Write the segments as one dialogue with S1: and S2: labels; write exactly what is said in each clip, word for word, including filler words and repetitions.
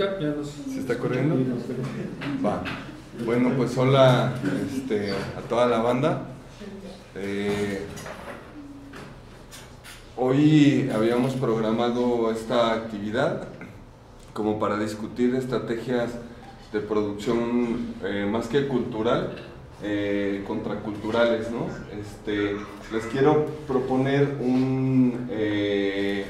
S1: está, ya nos...
S2: ¿Se está corriendo? Va. Bueno, pues hola este, a toda la banda. Eh, hoy habíamos programado esta actividad como para discutir estrategias de producción eh, más que cultural, eh, contraculturales, ¿no? Este, les quiero proponer un... Eh,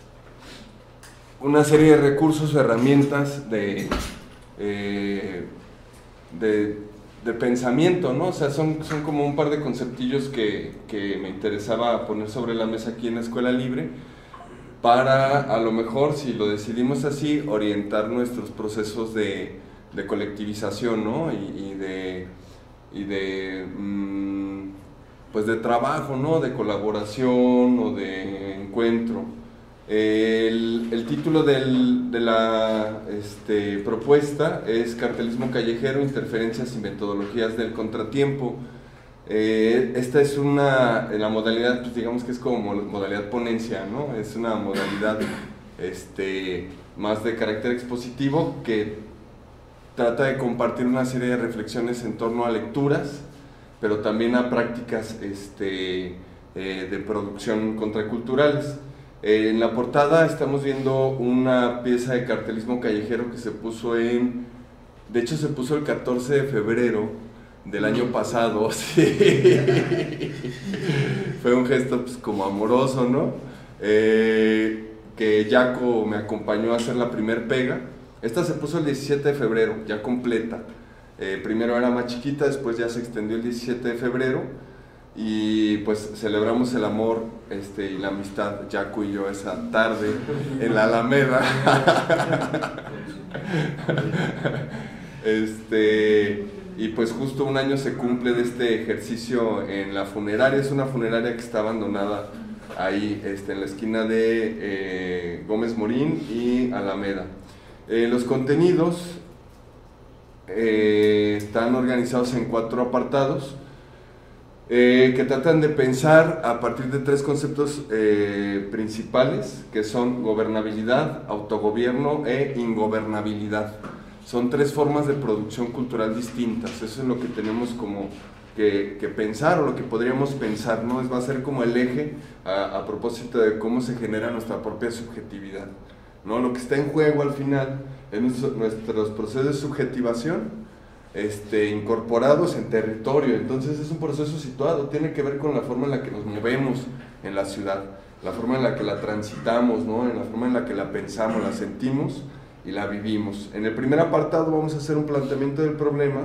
S2: una serie de recursos, herramientas de, eh, de, de pensamiento, ¿no? O sea, son, son como un par de conceptillos que, que me interesaba poner sobre la mesa aquí en la Escuela Libre para, a lo mejor, si lo decidimos así, orientar nuestros procesos de, de colectivización, ¿no? Y, y de, y de, mmm, pues de trabajo, ¿no? De colaboración o de encuentro. El, el título del, de la este, propuesta es Cartelismo Callejero, Interferencias y Metodologías del Contratiempo. Eh, esta es una, en la modalidad, pues digamos que es como modalidad ponencia, ¿no? Es una modalidad este, más de carácter expositivo que trata de compartir una serie de reflexiones en torno a lecturas, pero también a prácticas este, eh, de producción contraculturales. En la portada estamos viendo una pieza de cartelismo callejero que se puso en... De hecho se puso el catorce de febrero del año pasado, sí. Fue un gesto pues, como amoroso, ¿no? Eh, que Jaco me acompañó a hacer la primer pega. Esta se puso el diecisiete de febrero, ya completa. Eh, primero era más chiquita, después ya se extendió el diecisiete de febrero. Y pues celebramos el amor este, y la amistad, Jaco y yo, esa tarde en la Alameda. este, y pues justo un año se cumple de este ejercicio en la funeraria. Es una funeraria que está abandonada ahí este, en la esquina de eh, Gómez Morín y Alameda. Eh, los contenidos eh, están organizados en cuatro apartados. Eh, que tratan de pensar a partir de tres conceptos eh, principales, que son gobernabilidad, autogobierno e ingobernabilidad. Son tres formas de producción cultural distintas. Eso es lo que tenemos como que, que pensar, o lo que podríamos pensar, ¿no? Es, va a ser como el eje a, a propósito de cómo se genera nuestra propia subjetividad, ¿no? Lo que está en juego al final es nuestro, nuestros procesos de subjetivación Este, incorporados en territorio. Entonces es un proceso situado, tiene que ver con la forma en la que nos movemos en la ciudad, la forma en la que la transitamos, ¿no? En la forma en la que la pensamos, la sentimos y la vivimos. En el primer apartado vamos a hacer un planteamiento del problema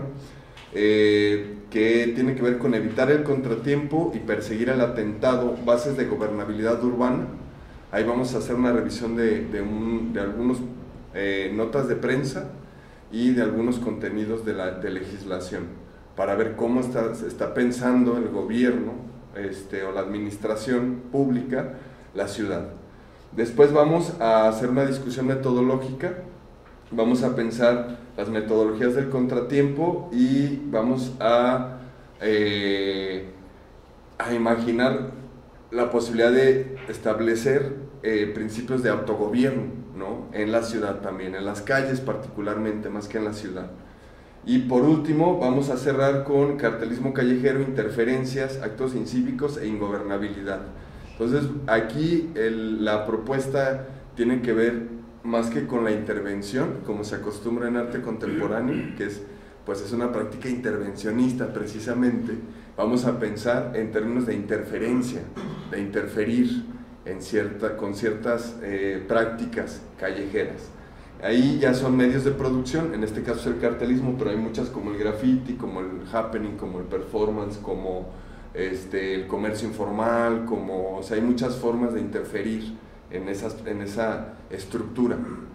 S2: eh, que tiene que ver con evitar el contratiempo y perseguir el atentado, bases de gobernabilidad urbana. Ahí vamos a hacer una revisión de, de, un, de algunas eh, notas de prensa y de algunos contenidos de, la, de legislación, para ver cómo está, se está pensando el gobierno este, o la administración pública la ciudad. Después vamos a hacer una discusión metodológica, vamos a pensar las metodologías del contratiempo y vamos a, eh, a imaginar la posibilidad de establecer eh, principios de autogobierno, ¿no? En la ciudad también, en las calles particularmente, más que en la ciudad. Y por último, vamos a cerrar con cartelismo callejero, interferencias, actos incívicos e ingobernabilidad. Entonces, aquí el, la propuesta tiene que ver más que con la intervención, como se acostumbra en arte contemporáneo, que es, pues es una práctica intervencionista precisamente. Vamos a pensar en términos de interferencia, de interferir en cierta, con ciertas eh, prácticas callejeras. Ahí ya son medios de producción, en este caso es el cartelismo, pero hay muchas como el graffiti, como el happening, como el performance, como este, el comercio informal, como, o sea, hay muchas formas de interferir en, esas, en esa estructura.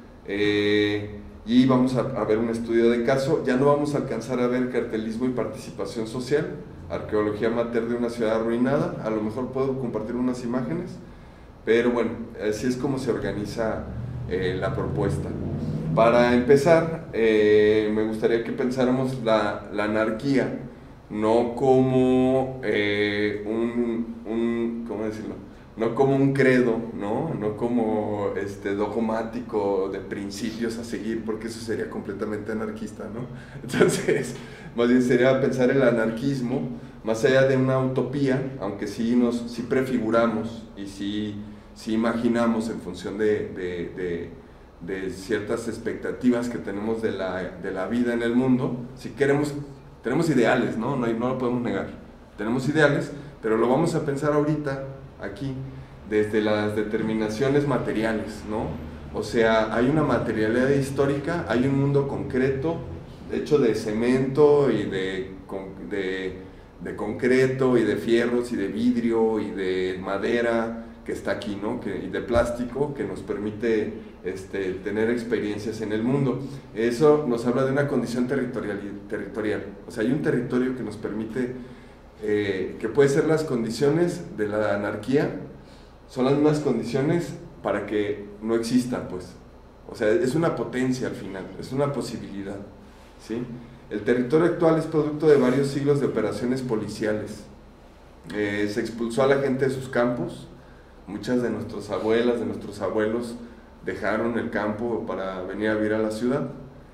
S2: Eh, y vamos a, a ver un estudio de caso. Ya no vamos a alcanzar a ver cartelismo y participación social, arqueología amateur de una ciudad arruinada. A lo mejor puedo compartir unas imágenes, pero bueno, así es como se organiza eh, la propuesta. Para empezar, eh, me gustaría que pensáramos la, la anarquía, no como eh, un, un, ¿cómo decirlo? no como un credo, ¿no? No como este, dogmático de principios a seguir, porque eso sería completamente anarquista, ¿no? Entonces, más bien sería pensar el anarquismo más allá de una utopía, aunque sí, nos, sí prefiguramos y sí, sí imaginamos en función de, de, de, de ciertas expectativas que tenemos de la, de la vida en el mundo. Si queremos, tenemos ideales, ¿no? No, no lo podemos negar, tenemos ideales, pero lo vamos a pensar ahorita aquí, desde las determinaciones materiales, ¿no? O sea, hay una materialidad histórica, hay un mundo concreto, hecho de cemento y de, de, de concreto y de fierros y de vidrio y de madera que está aquí, ¿no? Que, y de plástico, que nos permite este, tener experiencias en el mundo. Eso nos habla de una condición territorial, territorial. O sea, hay un territorio que nos permite, eh, que puede ser las condiciones de la anarquía, son las mismas condiciones para que no exista, pues. O sea, es una potencia al final, es una posibilidad, ¿sí? El territorio actual es producto de varios siglos de operaciones policiales. Eh, se expulsó a la gente de sus campos, muchas de nuestras abuelas, de nuestros abuelos dejaron el campo para venir a vivir a la ciudad,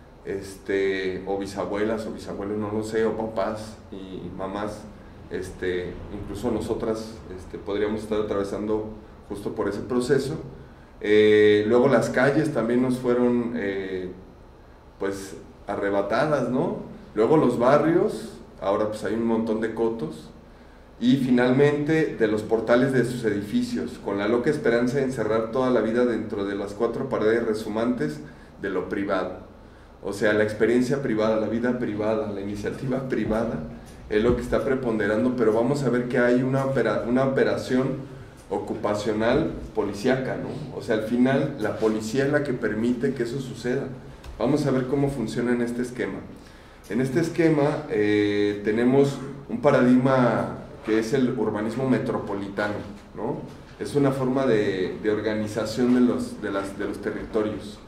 S2: este, o bisabuelas o bisabuelos, no lo sé, o papás y mamás, este, incluso nosotras este, podríamos estar atravesando justo por ese proceso. Eh, luego las calles también nos fueron eh, pues arrebatadas, ¿no? Luego los barrios, ahora pues hay un montón de cotos, y finalmente de los portales de sus edificios, con la loca esperanza de encerrar toda la vida dentro de las cuatro paredes resumantes de lo privado. O sea, la experiencia privada, la vida privada, la iniciativa privada es lo que está preponderando, pero vamos a ver que hay una, opera, una operación ocupacional policíaca, ¿no? O sea, al final la policía es la que permite que eso suceda. Vamos a ver cómo funciona en este esquema. En este esquema eh, tenemos un paradigma que es el urbanismo metropolitano, ¿no? Es una forma de, de organización de los, de, las, de los territorios.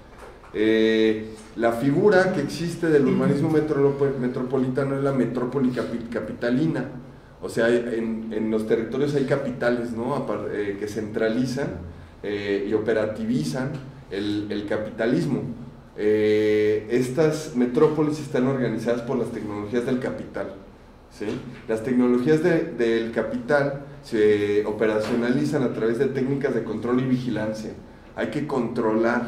S2: Eh, la figura que existe del urbanismo metro, metropolitano es la metrópoli capitalina. O sea, en, en los territorios hay capitales, ¿no? eh, que centralizan eh, y operativizan el, el capitalismo. Eh, estas metrópolis están organizadas por las tecnologías del capital, ¿sí? Las tecnologías de, del capital se operacionalizan a través de técnicas de control y vigilancia. Hay que controlar,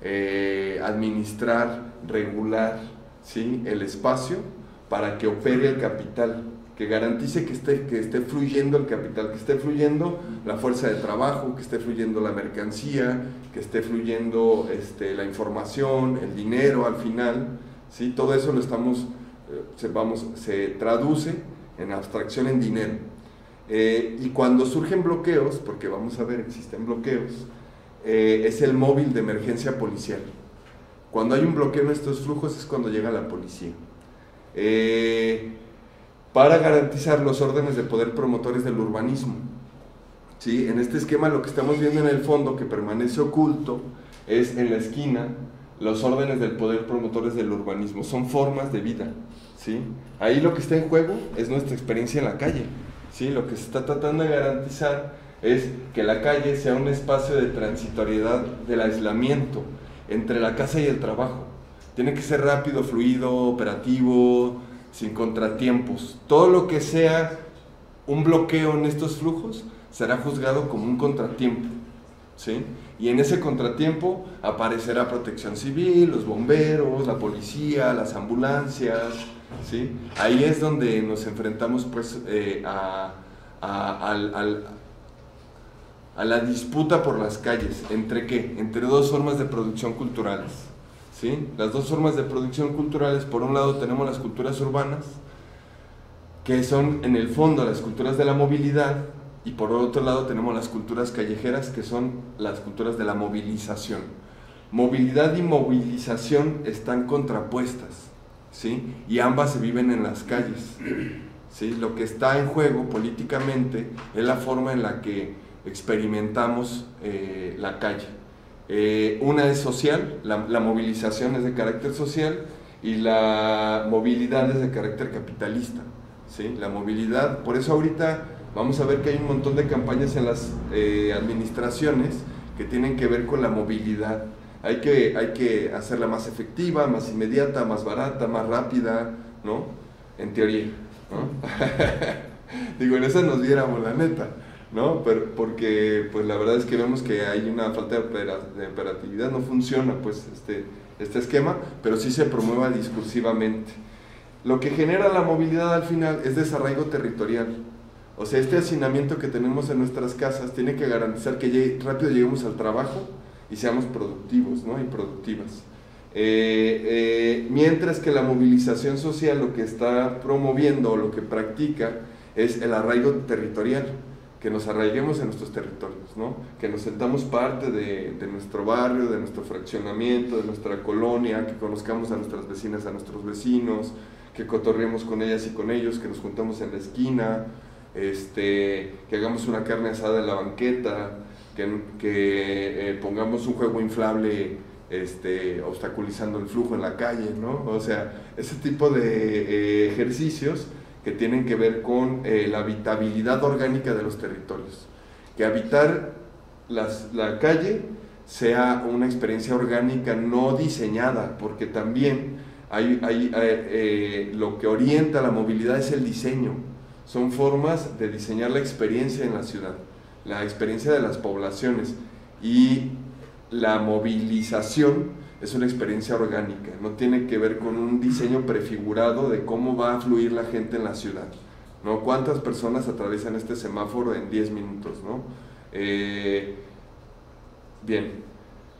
S2: eh, administrar, regular, ¿sí? El espacio para que opere el capital, que garantice que esté, que esté fluyendo el capital, que esté fluyendo la fuerza de trabajo, que esté fluyendo la mercancía, que esté fluyendo este, la información, el dinero al final, ¿sí? Todo eso lo estamos, eh, se, vamos, se traduce en abstracción en dinero. Eh, y cuando surgen bloqueos, porque vamos a ver, existen bloqueos, eh, es el móvil de emergencia policial. Cuando hay un bloqueo en estos flujos es cuando llega la policía. Eh, para garantizar los órdenes de poder promotores del urbanismo. ¿Sí? En este esquema lo que estamos viendo en el fondo, que permanece oculto, es en la esquina los órdenes del poder promotores del urbanismo. Son formas de vida, ¿sí? Ahí lo que está en juego es nuestra experiencia en la calle, ¿sí? Lo que se está tratando de garantizar es que la calle sea un espacio de transitoriedad del aislamiento entre la casa y el trabajo. Tiene que ser rápido, fluido, operativo, sin contratiempos. Todo lo que sea un bloqueo en estos flujos será juzgado como un contratiempo, ¿sí? Y en ese contratiempo aparecerá protección civil, los bomberos, la policía, las ambulancias, ¿sí? Ahí es donde nos enfrentamos pues eh, a, a, al, al, a la disputa por las calles. ¿Entre qué? Entre dos formas de producción culturales, ¿sí? Las dos formas de producción culturales, por un lado tenemos las culturas urbanas, que son en el fondo las culturas de la movilidad, y por otro lado tenemos las culturas callejeras, que son las culturas de la movilización. Movilidad y movilización están contrapuestas, ¿sí? Y ambas se viven en las calles, ¿sí? Lo que está en juego políticamente es la forma en la que experimentamos eh, la calle. Eh, una es social, la, la movilización es de carácter social, y la movilidad es de carácter capitalista, ¿sí? La movilidad, por eso ahorita Vamos a ver que hay un montón de campañas en las eh, administraciones que tienen que ver con la movilidad. Hay que, hay que hacerla más efectiva, más inmediata, más barata, más rápida, ¿no? En teoría, ¿no? Digo, en esa nos diéramos la neta, ¿no? Pero porque pues la verdad es que vemos que hay una falta de, opera, de operatividad, no funciona pues este, este esquema, pero sí se promueva discursivamente. Lo que genera la movilidad al final es desarraigo territorial. O sea, este hacinamiento que tenemos en nuestras casas tiene que garantizar que llegue, rápido lleguemos al trabajo y seamos productivos, ¿no? Y productivas. Eh, eh, mientras que la movilización social lo que está promoviendo o lo que practica es el arraigo territorial, que nos arraiguemos en nuestros territorios, ¿no? Que nos sentamos parte de, de nuestro barrio, de nuestro fraccionamiento, de nuestra colonia, que conozcamos a nuestras vecinas, a nuestros vecinos, que cotorreemos con ellas y con ellos, que nos juntamos en la esquina, este, que hagamos una carne asada en la banqueta, que, que eh, pongamos un juego inflable este, obstaculizando el flujo en la calle, ¿no? O sea, ese tipo de eh, ejercicios que tienen que ver con eh, la habitabilidad orgánica de los territorios. Que habitar las, la calle sea una experiencia orgánica no diseñada, porque también hay, hay, eh, eh, lo que orienta la movilidad es el diseño. Son formas de diseñar la experiencia en la ciudad, la experiencia de las poblaciones, y la movilización es una experiencia orgánica, no tiene que ver con un diseño prefigurado de cómo va a fluir la gente en la ciudad, ¿no? ¿Cuántas personas atraviesan este semáforo en diez minutos, ¿no? Eh, bien.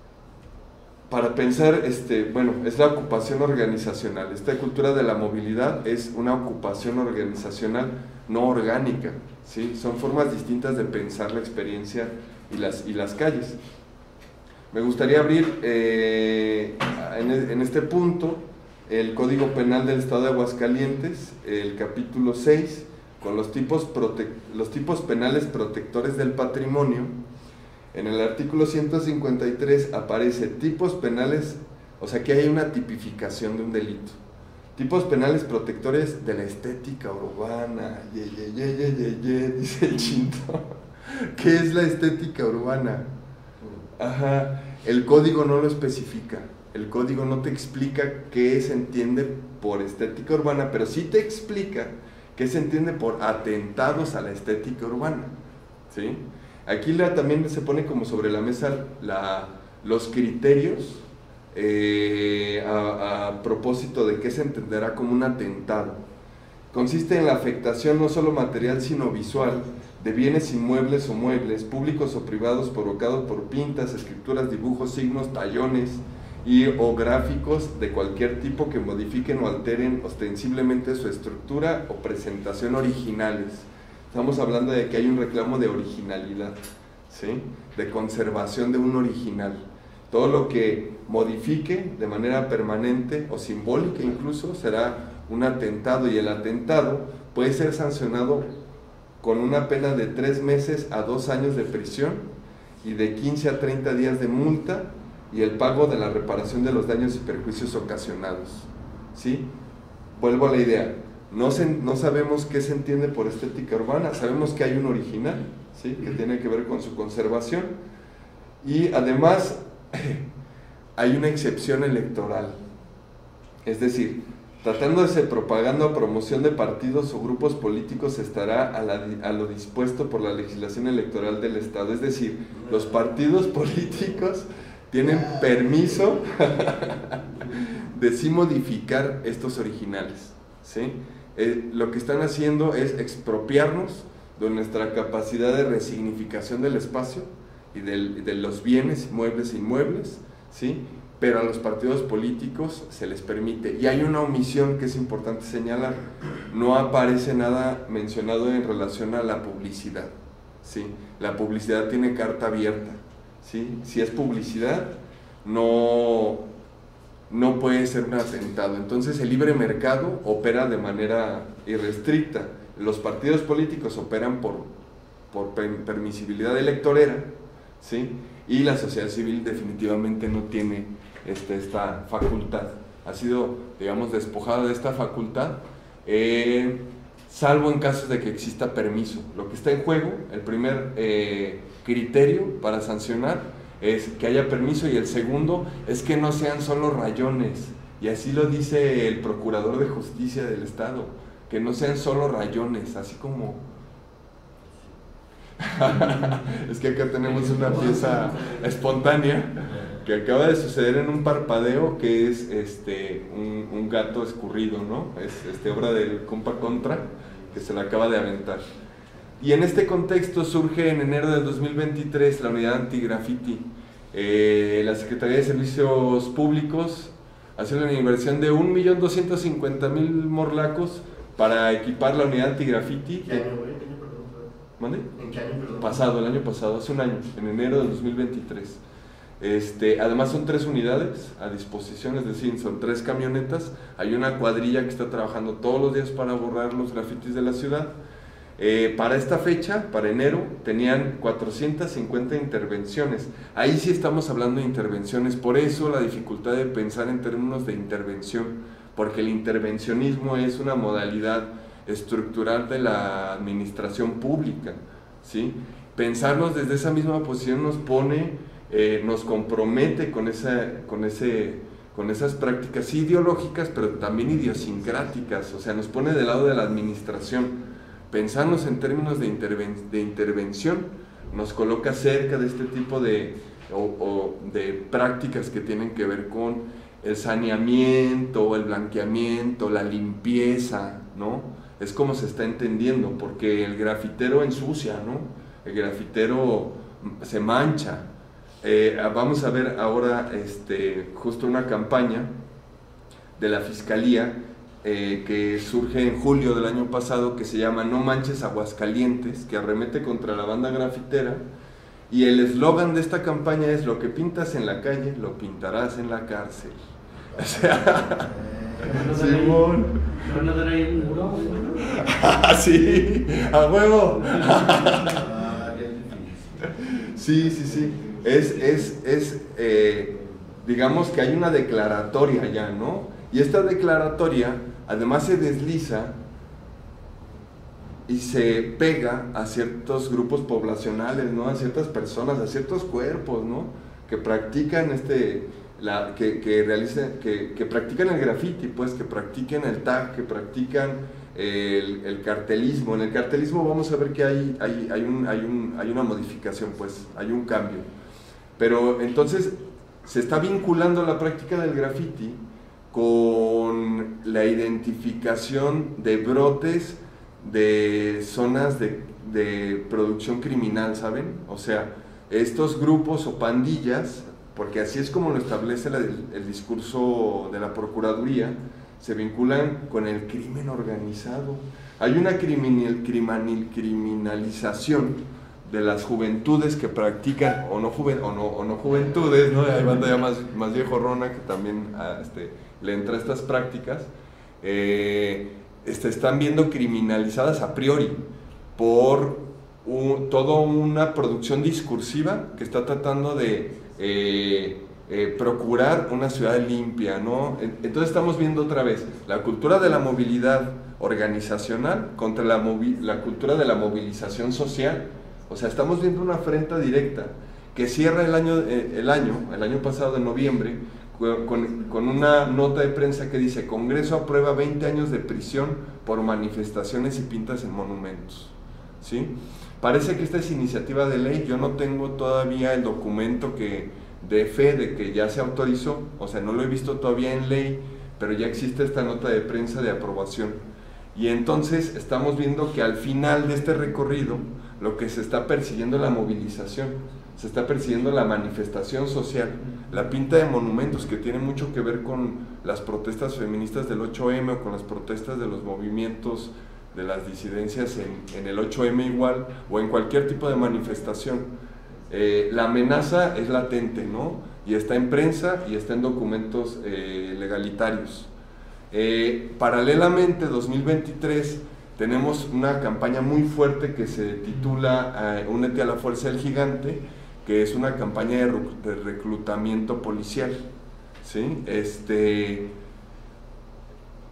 S2: Para pensar, este, bueno, es la ocupación organizacional. Esta cultura de la movilidad es una ocupación organizacional no orgánica, ¿sí? Son formas distintas de pensar la experiencia y las, y las calles. Me gustaría abrir eh, en, en este punto el Código Penal del Estado de Aguascalientes, el capítulo seis, con los tipos, prote los tipos penales protectores del patrimonio. En el artículo ciento cincuenta y tres aparece tipos penales, o sea que hay una tipificación de un delito. Tipos penales protectores de la estética urbana. Ye, ye, ye, ye, ye, ye, dice el Chinto. ¿Qué es la estética urbana? Ajá, el código no lo especifica. El código no te explica qué se entiende por estética urbana, pero sí te explica qué se entiende por atentados a la estética urbana, ¿sí? Aquí la, también se pone como sobre la mesa la, los criterios eh, a, a propósito de qué se entenderá como un atentado. Consiste en la afectación no solo material sino visual de bienes inmuebles o muebles, públicos o privados, provocados por pintas, escrituras, dibujos, signos, tallones y o gráficos de cualquier tipo que modifiquen o alteren ostensiblemente su estructura o presentación originales. Estamos hablando de que hay un reclamo de originalidad, ¿sí? De conservación de un original. Todo lo que modifique de manera permanente o simbólica incluso será un atentado, y el atentado puede ser sancionado con una pena de tres meses a dos años de prisión y de quince a treinta días de multa y el pago de la reparación de los daños y perjuicios ocasionados, ¿sí? Vuelvo a la idea. No, se, no sabemos qué se entiende por estética urbana, sabemos que hay un original, ¿sí? Que tiene que ver con su conservación, y además hay una excepción electoral, es decir, tratándose de propaganda o promoción de partidos o grupos políticos estará a, la, a lo dispuesto por la legislación electoral del Estado, es decir, los partidos políticos tienen permiso de sí modificar estos originales, ¿sí? Eh, lo que están haciendo es expropiarnos de nuestra capacidad de resignificación del espacio y del, de los bienes, muebles e inmuebles, ¿sí? Pero a los partidos políticos se les permite. Y hay una omisión que es importante señalar: no aparece nada mencionado en relación a la publicidad, ¿sí? La publicidad tiene carta abierta, ¿sí? Si es publicidad, no... no puede ser un atentado. Entonces el libre mercado opera de manera irrestricta, los partidos políticos operan por, por permisibilidad electorera, ¿sí? Y la sociedad civil definitivamente no tiene este, esta facultad, ha sido, digamos, despojada de esta facultad. Eh, salvo en casos de que exista permiso. Lo que está en juego, el primer eh, criterio para sancionar es que haya permiso, y el segundo es que no sean solo rayones, y así lo dice el Procurador de Justicia del Estado, que no sean solo rayones, así como... Es que acá tenemos una pieza espontánea que acaba de suceder en un parpadeo, que es este un, un gato escurrido, ¿no? Es este, obra del compa Contra, que se la acaba de aventar. Y en este contexto surge en enero del dos mil veintitrés la unidad anti-graffiti. Eh, la Secretaría de Servicios Públicos hace una inversión de un millón doscientos cincuenta mil morlacos para equipar la unidad anti-graffiti.
S1: ¿Qué año, güey? ¿Qué año, perdón?
S2: ¿Mande?
S1: ¿En qué año, perdón?
S2: Pasado, el año pasado, hace un año, en enero del dos mil veintitrés. Este, además son tres unidades a disposición, es decir, son tres camionetas. Hay una cuadrilla que está trabajando todos los días para borrar los grafitis de la ciudad. Eh, para esta fecha, para enero, tenían cuatrocientas cincuenta intervenciones. Ahí sí estamos hablando de intervenciones, por eso la dificultad de pensar en términos de intervención, porque el intervencionismo es una modalidad estructural de la administración pública, ¿sí? Pensarnos desde esa misma posición nos pone... Eh, nos compromete con, esa, con, ese, con esas prácticas ideológicas, pero también idiosincráticas, o sea, nos pone del lado de la administración. Pensarnos en términos de, interven de intervención nos coloca cerca de este tipo de, o, o de prácticas que tienen que ver con el saneamiento, el blanqueamiento, la limpieza, ¿no? Es como se está entendiendo, porque el grafitero ensucia, ¿no? El grafitero se mancha. Eh, vamos a ver ahora este, justo una campaña de la Fiscalía eh, que surge en julio del año pasado, que se llama No Manches Aguascalientes, que arremete contra la banda grafitera, y el eslogan de esta campaña es: lo que pintas en la calle, lo pintarás en la cárcel. O sea, Simón.
S3: ¿No no trae el muro?
S2: Sí, a huevo. Sí, sí, sí. Es, es, es eh, digamos que hay una declaratoria ya, ¿no? Y esta declaratoria además se desliza y se pega a ciertos grupos poblacionales, ¿no? A ciertas personas, a ciertos cuerpos, ¿no? Que practican este, la, que, que realizan, que, que practican el graffiti, pues, que practiquen el tag, que practican el, el cartelismo. En el cartelismo vamos a ver que hay, hay, hay, un, hay, un, hay una modificación, pues, hay un cambio. Pero entonces se está vinculando la práctica del graffiti con la identificación de brotes de zonas de, de producción criminal, ¿saben? O sea, estos grupos o pandillas, porque así es como lo establece la, el, el discurso de la Procuraduría, se vinculan con el crimen organizado. Hay una criminal, criminal, criminalización de las juventudes que practican, o no, juven, o no, o no juventudes, ¿no? Hay banda ya más, más viejorrona que también a, este, le entra a estas prácticas, eh, este, están viendo criminalizadas a priori por un, toda una producción discursiva que está tratando de eh, eh, procurar una ciudad limpia, ¿no? Entonces estamos viendo otra vez la cultura de la movilidad organizacional contra la, la cultura de la movilización social. O sea, estamos viendo una afrenta directa que cierra el año, eh, el año, el año pasado de noviembre, con, con una nota de prensa que dice: Congreso aprueba veinte años de prisión por manifestaciones y pintas en monumentos. ¿Sí? Parece que esta es iniciativa de ley. Yo no tengo todavía el documento que de fe de que ya se autorizó, o sea, no lo he visto todavía en ley, pero ya existe esta nota de prensa de aprobación. Y entonces estamos viendo que al final de este recorrido lo que se está persiguiendo es la movilización, se está persiguiendo la manifestación social, la pinta de monumentos, que tiene mucho que ver con las protestas feministas del ocho eme o con las protestas de los movimientos de las disidencias en, en el ocho eme igual, o en cualquier tipo de manifestación. Eh, la amenaza es latente, ¿no? Y está en prensa y está en documentos eh, legalitarios. Eh, paralelamente, dos mil veintitrés, tenemos una campaña muy fuerte que se titula uh, Únete a la Fuerza del Gigante, que es una campaña de, de reclutamiento policial, ¿sí? Este,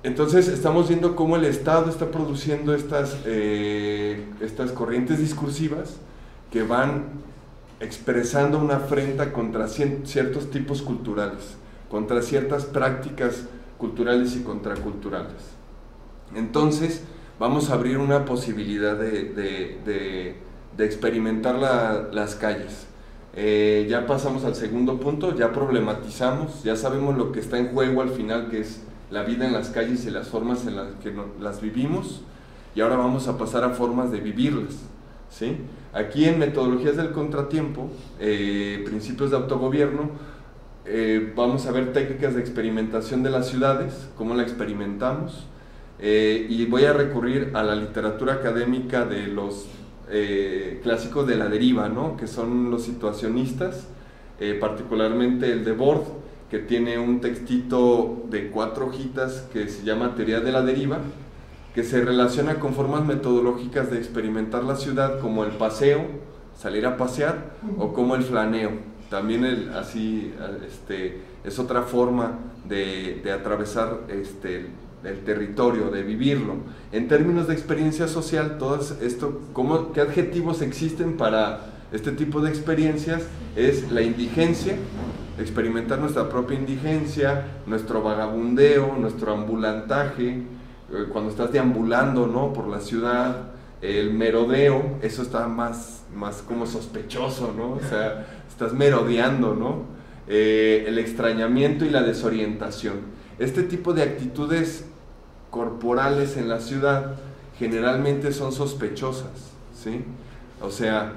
S2: Entonces estamos viendo cómo el Estado está produciendo estas, eh, estas corrientes discursivas que van expresando una afrenta contra ciertos tipos culturales, contra ciertas prácticas culturales y contraculturales. Entonces vamos a abrir una posibilidad de, de, de, de experimentar la, las calles. Eh, ya pasamos al segundo punto, ya problematizamos, ya sabemos lo que está en juego al final, que es la vida en las calles y las formas en las que no, las vivimos, y ahora vamos a pasar a formas de vivirlas, ¿sí? Aquí en Metodologías del Contratiempo, eh, Principios de Autogobierno, eh, vamos a ver técnicas de experimentación de las ciudades, cómo la experimentamos, eh, y voy a recurrir a la literatura académica de los eh, clásicos de la deriva, ¿no? Que son los situacionistas, eh, particularmente el Debord, que tiene un textito de cuatro hojitas que se llama Teoría de la Deriva, que se relaciona con formas metodológicas de experimentar la ciudad, como el paseo, salir a pasear, o como el flaneo. También el, así este, es otra forma de, de atravesar este, el, el territorio, de vivirlo. En términos de experiencia social, todo esto, ¿cómo, ¿qué adjetivos existen para este tipo de experiencias? Es la indigencia, experimentar nuestra propia indigencia, nuestro vagabundeo, nuestro ambulantaje, cuando estás deambulando, ¿no?, por la ciudad, el merodeo, eso está más, más como sospechoso, ¿no? O sea, estás merodeando, ¿no? Eh, el extrañamiento y la desorientación. Este tipo de actitudes corporales en la ciudad generalmente son sospechosas, ¿sí? O sea,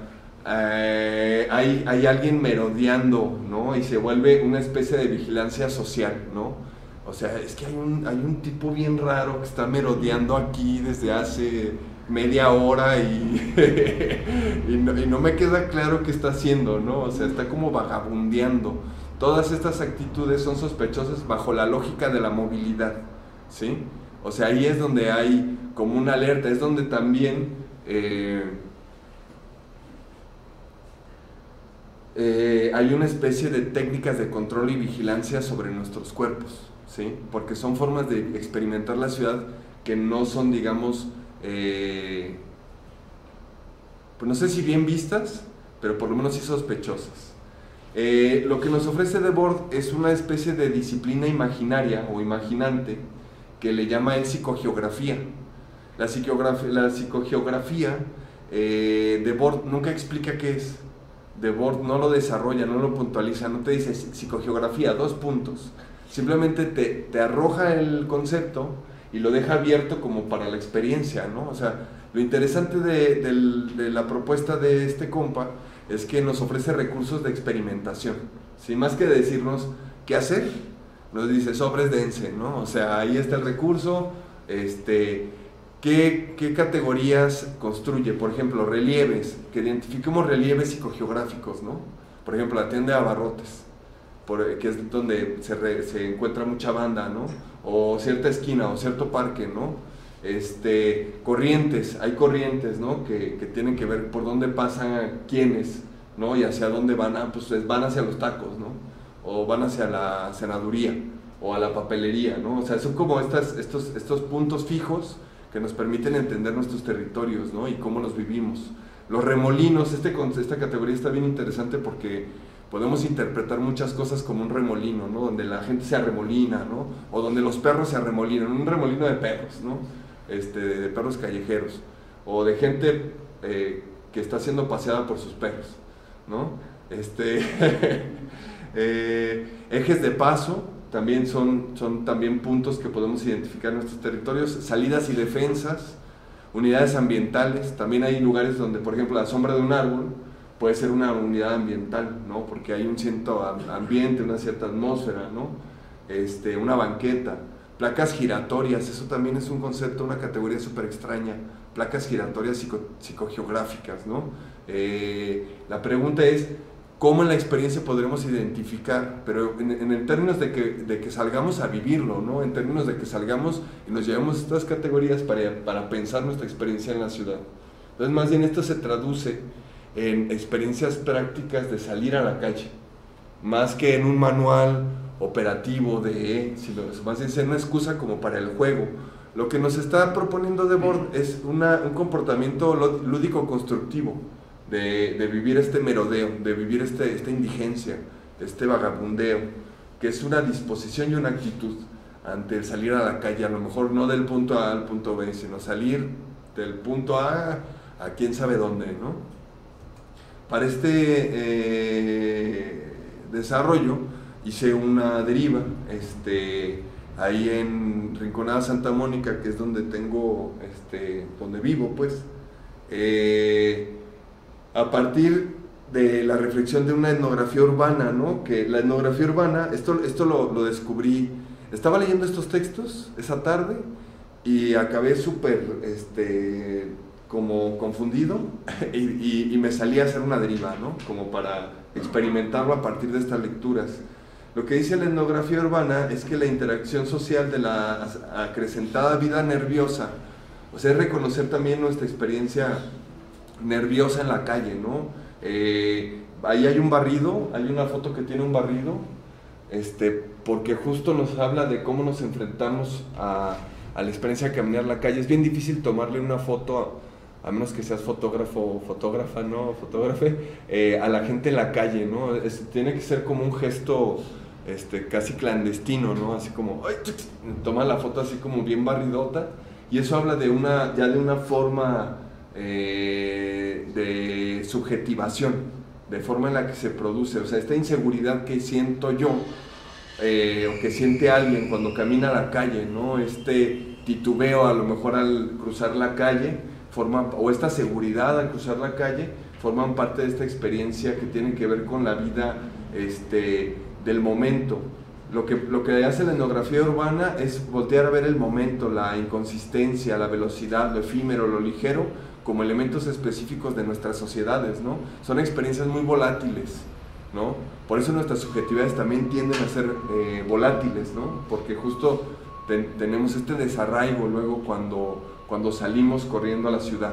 S2: eh, hay, hay alguien merodeando, ¿no? Y se vuelve una especie de vigilancia social, ¿no? O sea, es que hay un, hay un tipo bien raro que está merodeando aquí desde hace media hora y, y, no, y no me queda claro qué está haciendo, ¿no? O sea, está como vagabundeando. Todas estas actitudes son sospechosas bajo la lógica de la movilidad, ¿sí? O sea, ahí es donde hay como una alerta, es donde también eh, eh, hay una especie de técnicas de control y vigilancia sobre nuestros cuerpos, ¿sí? Porque son formas de experimentar la ciudad que no son, digamos, eh, pues no sé si bien vistas, pero por lo menos sí sospechosas. Eh, lo que nos ofrece Debord es una especie de disciplina imaginaria o imaginante que le llama él psicogeografía. La psicogeografía, la psicogeografía eh, Debord nunca explica qué es. Debord no lo desarrolla, no lo puntualiza, no te dice psicogeografía, dos puntos. Simplemente te, te arroja el concepto y lo deja abierto como para la experiencia, ¿no? O sea, lo interesante de, de, de la propuesta de este compa es que nos ofrece recursos de experimentación, ¿sí? Más que decirnos qué hacer, nos dice sobres dense, ¿no? O sea, ahí está el recurso, este, ¿qué, qué categorías construye? Por ejemplo, relieves, que identifiquemos relieves psicogeográficos, ¿no? Por ejemplo, la tienda de abarrotes, por, que es donde se, re, se encuentra mucha banda, ¿no? O cierta esquina o cierto parque, ¿no? Este, corrientes, hay corrientes, ¿no? Que, que tienen que ver por dónde pasan quiénes, ¿no? Y hacia dónde van, ah, pues van hacia los tacos, ¿no? O van hacia la senaduría o a la papelería, ¿no? O sea, son como estas, estos, estos puntos fijos que nos permiten entender nuestros territorios, ¿no? Y cómo los vivimos. Los remolinos, este, esta categoría está bien interesante porque podemos interpretar muchas cosas como un remolino, ¿no? Donde la gente se arremolina, ¿no? O donde los perros se arremolinan, un remolino de perros, ¿no? Este, de perros callejeros, o de gente eh, que está siendo paseada por sus perros, ¿no? Este, eh, ejes de paso también son, son también puntos que podemos identificar en nuestros territorios, salidas y defensas, unidades ambientales, también hay lugares donde, por ejemplo, la sombra de un árbol puede ser una unidad ambiental, ¿no? Porque hay un cierto ambiente, una cierta atmósfera, ¿no? Este, una banqueta, placas giratorias, eso también es un concepto, una categoría súper extraña, placas giratorias psico, psicogeográficas, ¿no? Eh, la pregunta es, ¿cómo en la experiencia podremos identificar? Pero en, en, en términos de que, de que salgamos a vivirlo, ¿no? En términos de que salgamos y nos llevemos estas categorías para, para pensar nuestra experiencia en la ciudad. Entonces, más bien esto se traduce en experiencias prácticas de salir a la calle, más que en un manual operativo de, sino más bien ser una excusa como para el juego. Lo que nos está proponiendo Debord es una, un comportamiento lúdico constructivo, de, de vivir este merodeo, de vivir este, esta indigencia, este vagabundeo, que es una disposición y una actitud ante el salir a la calle, a lo mejor no del punto A al punto B, sino salir del punto A a quién sabe dónde, ¿no? Para este eh, desarrollo hice una deriva, este, ahí en Rinconada Santa Mónica, que es donde tengo, este, donde vivo, pues, eh, a partir de la reflexión de una etnografía urbana, ¿no? Que la etnografía urbana, esto, esto lo, lo descubrí, estaba leyendo estos textos esa tarde y acabé súper, este, como confundido y, y, y me salí a hacer una deriva, ¿no? Como para experimentarlo a partir de estas lecturas. Lo que dice la etnografía urbana es que la interacción social de la acrecentada vida nerviosa, o sea, es reconocer también nuestra experiencia nerviosa en la calle, ¿no? Eh, ahí hay un barrido, hay una foto que tiene un barrido, este, porque justo nos habla de cómo nos enfrentamos a, a la experiencia de caminar la calle. Es bien difícil tomarle una foto, a, a menos que seas fotógrafo o fotógrafa, ¿no? Fotógrafe, eh, a la gente en la calle, ¿no? Es, tiene que ser como un gesto este, casi clandestino, ¿no? Así como, ¡ay! Toma la foto así como bien barridota, y eso habla de una, ya de una forma eh, de subjetivación, de forma en la que se produce, o sea, esta inseguridad que siento yo, eh, o que siente alguien cuando camina a la calle, ¿no? Este titubeo a lo mejor al cruzar la calle, forma, o esta seguridad al cruzar la calle, forman parte de esta experiencia que tiene que ver con la vida este, del momento. Lo que, lo que hace la etnografía urbana es voltear a ver el momento, la inconsistencia, la velocidad, lo efímero, lo ligero, como elementos específicos de nuestras sociedades, ¿no? Son experiencias muy volátiles, ¿no? Por eso nuestras subjetividades también tienden a ser eh, volátiles, ¿no? Porque justo ten, tenemos este desarraigo luego cuando, cuando salimos corriendo a la ciudad.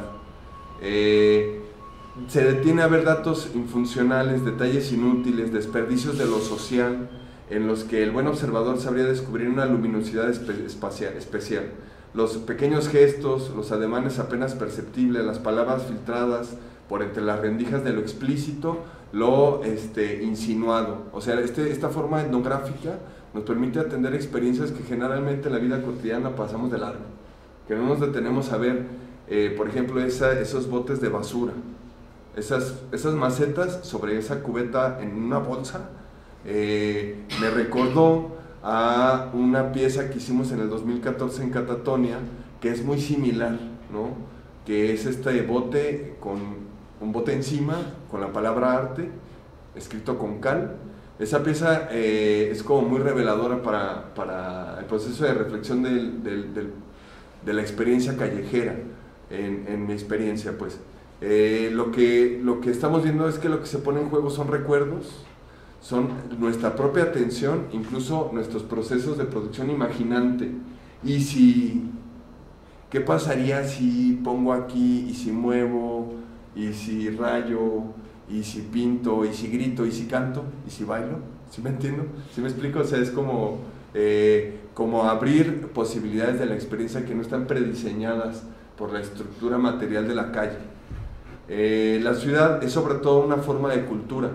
S2: Eh, se detiene a ver datos infuncionales, detalles inútiles, desperdicios de lo social, en los que el buen observador sabría descubrir una luminosidad espe espacial, especial. Los pequeños gestos, los ademanes apenas perceptibles, las palabras filtradas por entre las rendijas de lo explícito, lo este, insinuado. O sea, este, esta forma etnográfica nos permite atender experiencias que generalmente en la vida cotidiana pasamos de largo, que no nos detenemos a ver, eh, por ejemplo, esa, esos botes de basura, esas, esas macetas sobre esa cubeta en una bolsa. Eh, me recordó a una pieza que hicimos en el dos mil catorce en Catatonia, que es muy similar, ¿no? Que es este bote con un bote encima, con la palabra arte, escrito con cal. Esa pieza eh, es como muy reveladora para, para el proceso de reflexión del, del, del, de la experiencia callejera, en, en mi experiencia, pues. Eh, lo, que, lo que estamos viendo es que lo que se pone en juego son recuerdos, son nuestra propia atención, incluso nuestros procesos de producción imaginante. Y si, ¿qué pasaría si pongo aquí, y si muevo, y si rayo, y si pinto, y si grito, y si canto, y si bailo? ¿Sí me entiendo? ¿Sí me explico? O sea, es como, eh, como abrir posibilidades de la experiencia que no están prediseñadas por la estructura material de la calle. Eh, la ciudad es sobre todo una forma de cultura,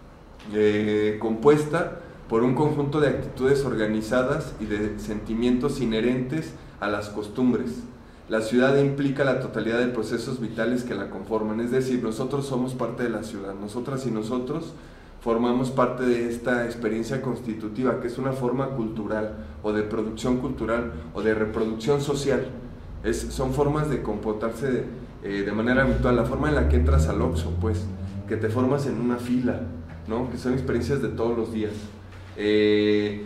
S2: Eh, compuesta por un conjunto de actitudes organizadas y de sentimientos inherentes a las costumbres. La ciudad implica la totalidad de procesos vitales que la conforman, es decir, nosotros somos parte de la ciudad, nosotras y nosotros formamos parte de esta experiencia constitutiva, que es una forma cultural, o de producción cultural, o de reproducción social. Es, son formas de comportarse de, eh, de manera habitual, la forma en la que entras al Oxxo, pues, que te formas en una fila, ¿no? Que son experiencias de todos los días. Eh,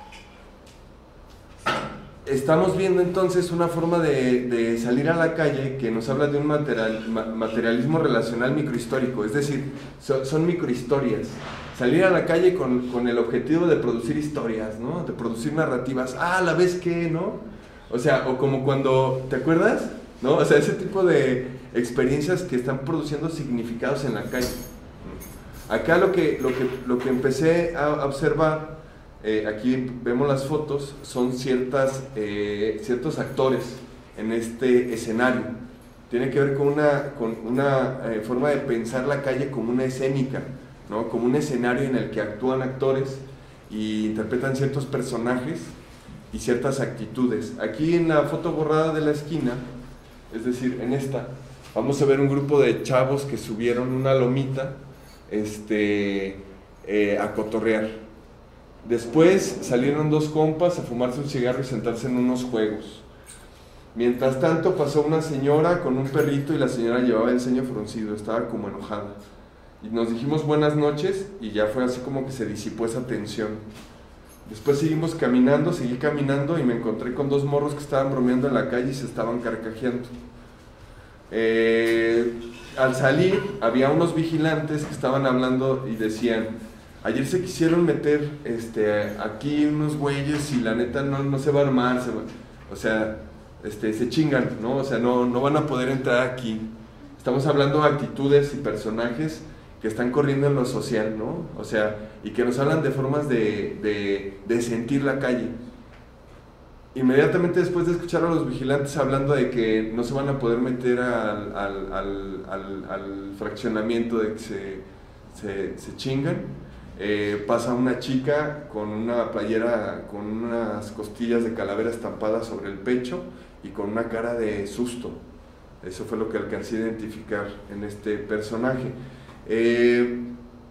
S2: estamos viendo entonces una forma de, de salir a la calle que nos habla de un material, materialismo relacional microhistórico, es decir, son, son microhistorias. Salir a la calle con, con el objetivo de producir historias, ¿no? De producir narrativas. Ah, ¿la ves qué, no? O sea, o como cuando, ¿te acuerdas? ¿No? O sea, ese tipo de experiencias que están produciendo significados en la calle. Acá lo que, lo que, lo que empecé a observar eh, aquí vemos las fotos, son ciertas, eh, ciertos actores en este escenario. Tiene que ver con una, con una eh, forma de pensar la calle como una escénica, ¿no? Como un escenario en el que actúan actores y interpretan ciertos personajes y ciertas actitudes. Aquí en la foto borrada de la esquina, es decir, en esta, vamos a ver un grupo de chavos que subieron una lomita este, eh, a cotorrear. Después salieron dos compas a fumarse un cigarro y sentarse en unos juegos. Mientras tanto pasó una señora con un perrito y la señora llevaba el ceño fruncido, estaba como enojada. Y nos dijimos buenas noches y ya fue así como que se disipó esa tensión. Después seguimos caminando, seguí caminando y me encontré con dos morros que estaban bromeando en la calle y se estaban carcajeando. Eh, al salir había unos vigilantes que estaban hablando y decían: ayer se quisieron meter este, aquí unos güeyes y la neta no, no se va a armar, se va. O sea, este, se chingan, ¿no? O sea, no, no van a poder entrar aquí. Estamos hablando de actitudes y personajes que están corriendo en lo social, ¿no? O sea, y que nos hablan de formas de, de, de sentir la calle. Inmediatamente después de escuchar a los vigilantes hablando de que no se van a poder meter al, al, al, al, al fraccionamiento, de que se, se, se chingan, eh, pasa una chica con una playera, con unas costillas de calavera estampadas sobre el pecho y con una cara de susto. Eso fue lo que alcancé a identificar en este personaje. Eh,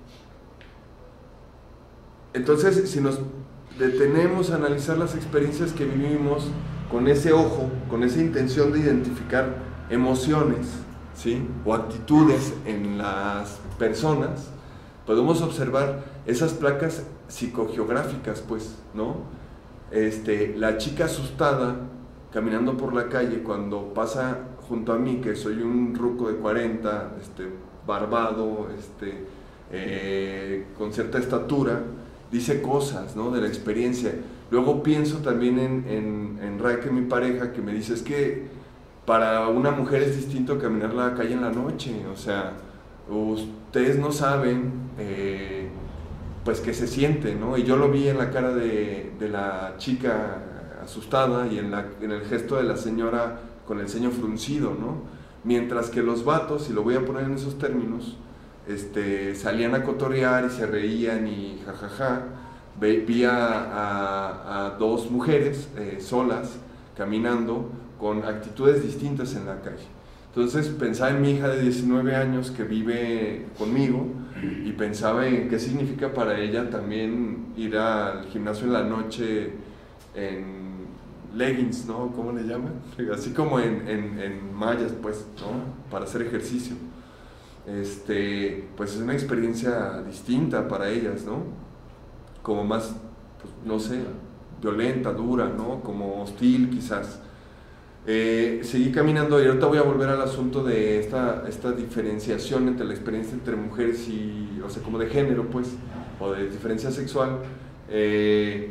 S2: entonces, si nos detenemos a analizar las experiencias que vivimos con ese ojo, con esa intención de identificar emociones, ¿sí? O actitudes en las personas, podemos observar esas placas psicogeográficas, pues, ¿no? Este, la chica asustada caminando por la calle cuando pasa junto a mí, que soy un ruco de cuarenta, este, barbado, este, eh, con cierta estatura, dice cosas, ¿no? De la experiencia. Luego pienso también en, en, en Raike, mi pareja, que me dice: es que para una mujer es distinto caminar la calle en la noche, o sea, ustedes no saben eh, pues qué se siente, ¿no? Y yo lo vi en la cara de, de la chica asustada y en, la, en el gesto de la señora con el ceño fruncido, ¿no? Mientras que los vatos, y lo voy a poner en esos términos, Este, salían a cotorrear y se reían y jajaja. Vi a, a, a dos mujeres eh, solas caminando con actitudes distintas en la calle. Entonces pensaba en mi hija de diecinueve años que vive conmigo y pensaba en qué significa para ella también ir al gimnasio en la noche en leggings, ¿no? ¿Cómo le llaman? Así como en, en, en mallas, pues, ¿no? Para hacer ejercicio. Este, pues es una experiencia distinta para ellas, ¿no? Como más, pues, no sé, violenta, dura, ¿no? Como hostil quizás. Eh, seguí caminando y ahorita voy a volver al asunto de esta, esta diferenciación entre la experiencia entre mujeres y, o sea, como de género, pues, o de diferencia sexual. Eh,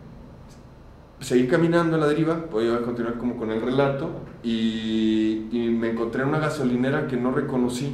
S2: seguí caminando en la deriva, voy a continuar como con el relato, y, y me encontré en una gasolinera que no reconocí.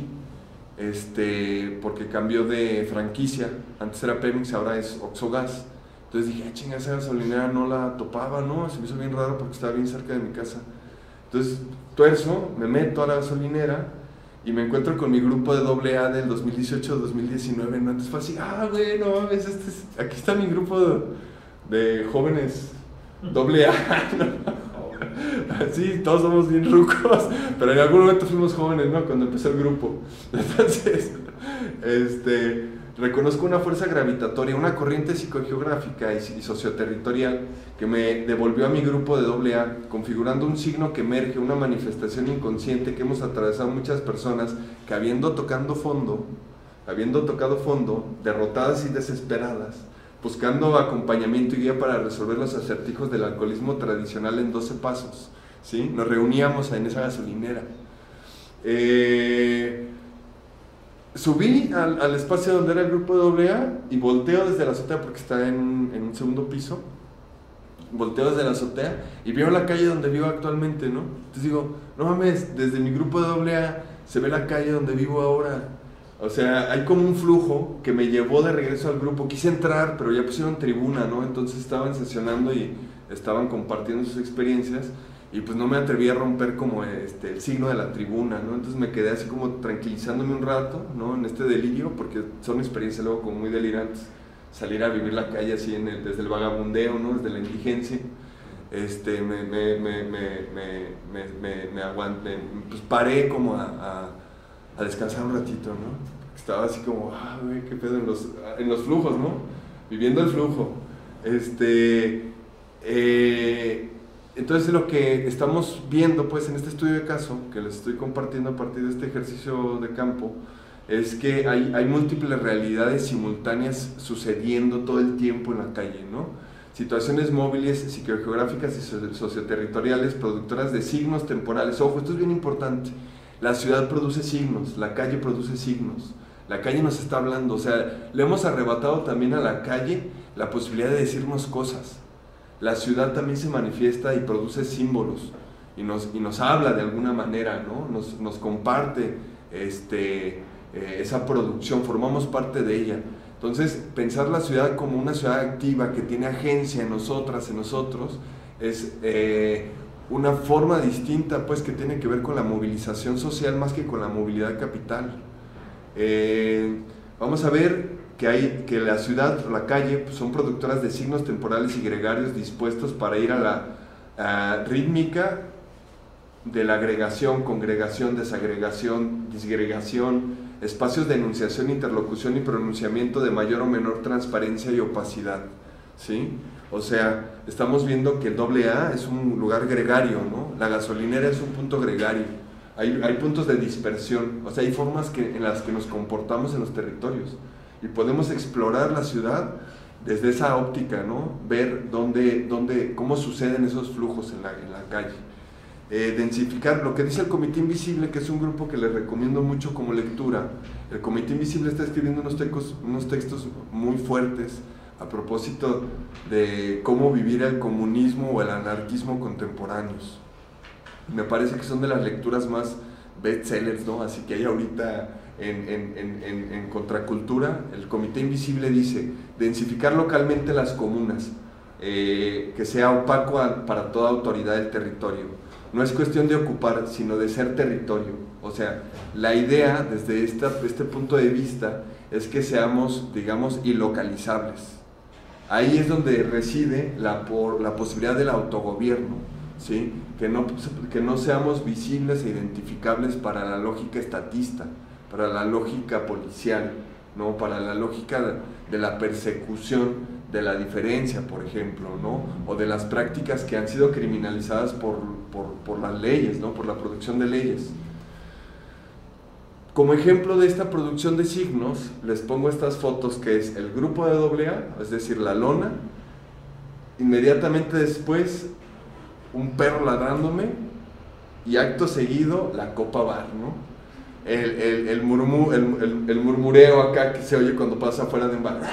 S2: Este, porque cambió de franquicia, antes era Pemex, ahora es Oxogas. Entonces dije: ah, chinga, esa gasolinera no la topaba, ¿no? Se me hizo bien raro porque estaba bien cerca de mi casa. Entonces tuerzo, me meto a la gasolinera y me encuentro con mi grupo de doble A del dos mil dieciocho dos mil diecinueve, ¿no? Entonces fue así: ah, güey, no mames, este es, aquí está mi grupo de, de jóvenes doble A, ¿no? Sí, todos somos bien rucos, pero en algún momento fuimos jóvenes, ¿no? Cuando empezó el grupo. Entonces, este, reconozco una fuerza gravitatoria, una corriente psicogeográfica y, y socioterritorial que me devolvió a mi grupo de doble A, configurando un signo que emerge, una manifestación inconsciente que hemos atravesado muchas personas que habiendo tocando fondo, habiendo tocado fondo, derrotadas y desesperadas, buscando acompañamiento y guía para resolver los acertijos del alcoholismo tradicional en doce pasos, ¿sí? Nos reuníamos en esa gasolinera. Eh, subí al, al espacio donde era el grupo de doble A y volteo desde la azotea porque está en, en un segundo piso. Volteo desde la azotea y veo la calle donde vivo actualmente, ¿no? Entonces digo: no mames, desde mi grupo de doble A se ve la calle donde vivo ahora. O sea, hay como un flujo que me llevó de regreso al grupo. Quise entrar, pero ya pusieron tribuna, ¿no? Entonces estaban sesionando y estaban compartiendo sus experiencias y pues no me atreví a romper como este, el signo de la tribuna, ¿no? Entonces me quedé así como tranquilizándome un rato, ¿no? En este delirio, porque son experiencias luego como muy delirantes. Salir a vivir la calle así en el, desde el vagabundeo, ¿no? Desde la indigencia. Este, me, me, me, me, me, me, me, me aguanté, pues paré como a, a, a descansar un ratito, ¿no? Estaba así como, ah, güey, qué pedo, en los, en los flujos, ¿no? Viviendo el flujo. Este, eh, entonces lo que estamos viendo, pues, en este estudio de caso, que les estoy compartiendo a partir de este ejercicio de campo, es que hay, hay múltiples realidades simultáneas sucediendo todo el tiempo en la calle, ¿no? Situaciones móviles, psicogeográficas y socioterritoriales, productoras de signos temporales. Ojo, esto es bien importante. La ciudad produce signos, la calle produce signos. La calle nos está hablando, o sea, le hemos arrebatado también a la calle la posibilidad de decirnos cosas. La ciudad también se manifiesta y produce símbolos y nos, y nos habla de alguna manera, ¿no? Nos, nos comparte este, eh, esa producción, formamos parte de ella. Entonces, pensar la ciudad como una ciudad activa que tiene agencia en nosotras, en nosotros, es eh, una forma distinta, pues, que tiene que ver con la movilización social más que con la movilidad capital. Eh, vamos a ver que, hay, que la ciudad o la calle pues, son productoras de signos temporales y gregarios dispuestos para ir a la a rítmica de la agregación, congregación, desagregación, disgregación, espacios de enunciación, interlocución y pronunciamiento de mayor o menor transparencia y opacidad, ¿sí? O sea, estamos viendo que el doble A es un lugar gregario, ¿no? La gasolinera es un punto gregario. Hay, hay puntos de dispersión, o sea, hay formas que, en las que nos comportamos en los territorios y podemos explorar la ciudad desde esa óptica, ¿no? Ver dónde, dónde, cómo suceden esos flujos en la, en la calle. Eh, densificar, lo que dice el Comité Invisible, que es un grupo que les recomiendo mucho como lectura. El Comité Invisible está escribiendo unos, tecos, unos textos muy fuertes a propósito de cómo vivir el comunismo o el anarquismo contemporáneos. Me parece que son de las lecturas más bestsellers, ¿no? Así que hay ahorita en, en, en, en, en contracultura. El Comité Invisible dice, densificar localmente las comunas, eh, que sea opaco a, para toda autoridad del territorio. No es cuestión de ocupar, sino de ser territorio. O sea, la idea desde esta, este punto de vista es que seamos, digamos, ilocalizables. Ahí es donde reside la, por, la posibilidad del autogobierno. ¿Sí? Que, no, que no seamos visibles e identificables para la lógica estatista, para la lógica policial, ¿no? Para la lógica de la persecución de la diferencia, por ejemplo, ¿no? O de las prácticas que han sido criminalizadas por, por, por las leyes, ¿no? Por la producción de leyes. Como ejemplo de esta producción de signos, les pongo estas fotos que es el grupo de doble A, es decir, la lona, inmediatamente después un perro ladrándome y acto seguido la copa bar, ¿no? El, el, el, murmu, el, el, el murmureo acá que se oye cuando pasa afuera de un bar.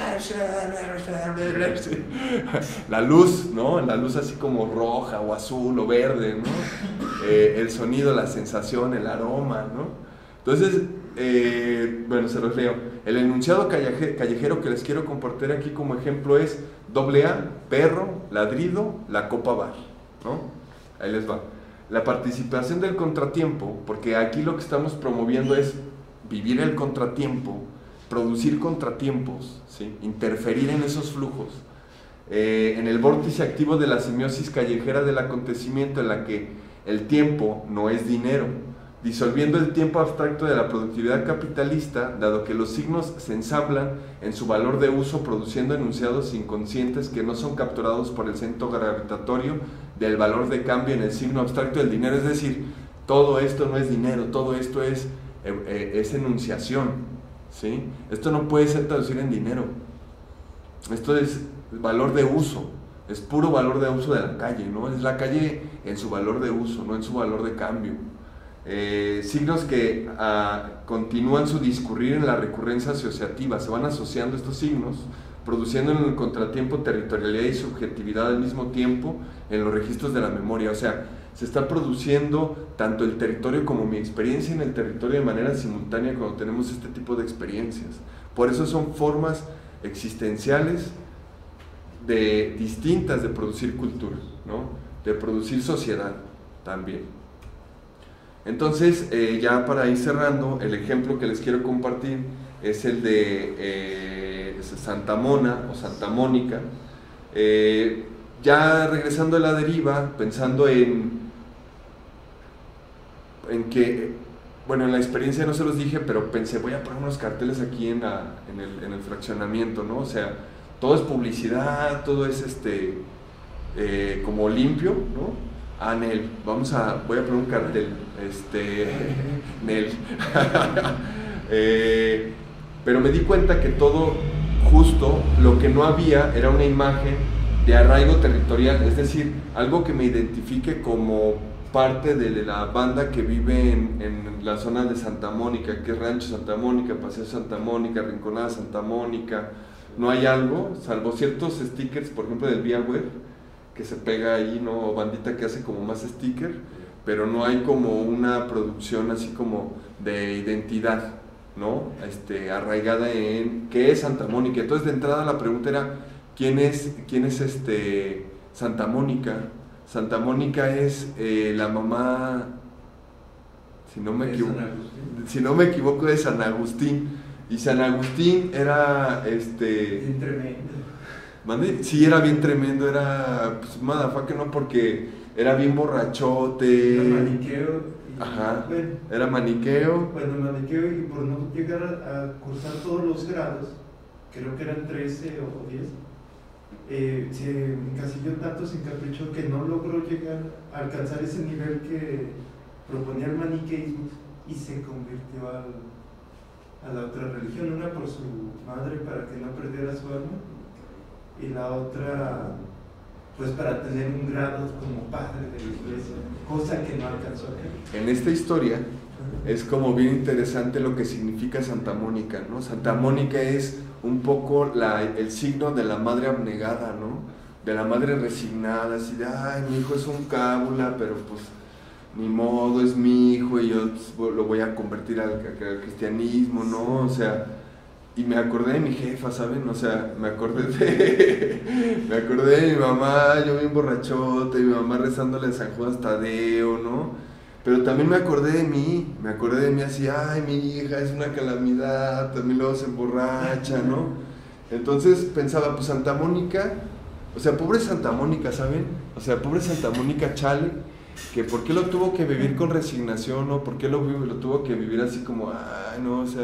S2: La luz, ¿no? La luz así como roja o azul o verde, ¿no? Eh, el sonido, la sensación, el aroma, ¿no? Entonces, eh, bueno, se los leo. El enunciado calle, callejero que les quiero compartir aquí como ejemplo es doble A, perro, ladrido, la copa bar, ¿no? Ahí les va. La participación del contratiempo, porque aquí lo que estamos promoviendo es vivir el contratiempo, producir contratiempos, ¿sí? Interferir en esos flujos, eh, en el vórtice activo de la semiosis callejera del acontecimiento en la que el tiempo no es dinero, disolviendo el tiempo abstracto de la productividad capitalista, dado que los signos se ensamblan en su valor de uso, produciendo enunciados inconscientes que no son capturados por el centro gravitatorio del valor de cambio en el signo abstracto del dinero. Es decir, todo esto no es dinero, todo esto es, eh, es enunciación, ¿sí? Esto no puede ser traducido en dinero, esto es valor de uso, es puro valor de uso de la calle, ¿no? Es la calle en su valor de uso, no en su valor de cambio. Eh, signos que uh, continúan su discurrir en la recurrencia asociativa, se van asociando estos signos produciendo en el contratiempo territorialidad y subjetividad al mismo tiempo en los registros de la memoria. O sea, se está produciendo tanto el territorio como mi experiencia en el territorio de manera simultánea cuando tenemos este tipo de experiencias. Por eso son formas existenciales de, distintas de producir cultura, ¿no? De producir sociedad también. Entonces, eh, ya para ir cerrando, el ejemplo que les quiero compartir es el de eh, Santa Mona o Santa Mónica. Eh, ya regresando a la deriva, pensando en, en que, bueno, en la experiencia no se los dije, pero pensé, voy a poner unos carteles aquí en, la, en, el, en el fraccionamiento, ¿no? O sea, todo es publicidad, todo es este, eh, como limpio, ¿no? Ah, Nel, vamos a, voy a poner un cartel, este, Nel. eh, pero me di cuenta que todo, justo, lo que no había era una imagen de arraigo territorial, es decir, algo que me identifique como parte de la banda que vive en, en la zona de Santa Mónica, que es Rancho Santa Mónica, Paseo Santa Mónica, Rinconada Santa Mónica. No hay algo, salvo ciertos stickers, por ejemplo del ViaWare, que se pega ahí, ¿no? O bandita que hace como más sticker, pero no hay como una producción así como de identidad, ¿no? Este, arraigada en qué es Santa Mónica. Entonces de entrada la pregunta era, ¿quién es, quién es este Santa Mónica? Santa Mónica es eh, la mamá, si no me equivoco, si no me equivoco, de San Agustín. Y San Agustín era este.
S3: Bien tremendo.
S2: ¿Mande? Sí, era bien tremendo, era pues motherfucker, ¿no? Porque era bien borrachote.
S3: Era maniqueo. Y,
S2: Ajá.
S3: Bueno,
S2: era maniqueo.
S3: Bueno, maniqueo, y por no llegar a, a cursar todos los grados, creo que eran trece o diez, eh, se encasilló tanto, se encaprichó que no logró llegar a alcanzar ese nivel que proponía el maniqueísmo y se convirtió al. a la otra religión, una por su madre para que no perdiera su alma, y la otra pues para tener un grado como padre de la iglesia, cosa que no alcanzó a hacer.
S2: En esta historia es como bien interesante lo que significa Santa Mónica, ¿no? Santa Mónica es un poco la, el signo de la madre abnegada, ¿no? De la madre resignada, así de, ay, mi hijo es un cábula, pero pues ni modo, es mi hijo y yo pues, lo voy a convertir al, al cristianismo, ¿no? O sea, y me acordé de mi jefa, ¿saben? O sea, me acordé de me acordé de mi mamá, yo bien borrachote, mi mamá rezándole a San Juan Tadeo, ¿no? Pero también me acordé de mí, me acordé de mí así, ay, mi hija es una calamidad, también luego se emborracha, ¿no? Entonces pensaba, pues Santa Mónica, o sea, pobre Santa Mónica, ¿saben? O sea, pobre Santa Mónica Chale, que por qué lo tuvo que vivir con resignación, ¿no? ¿Por qué lo, lo tuvo que vivir así como, ay, no, o sea,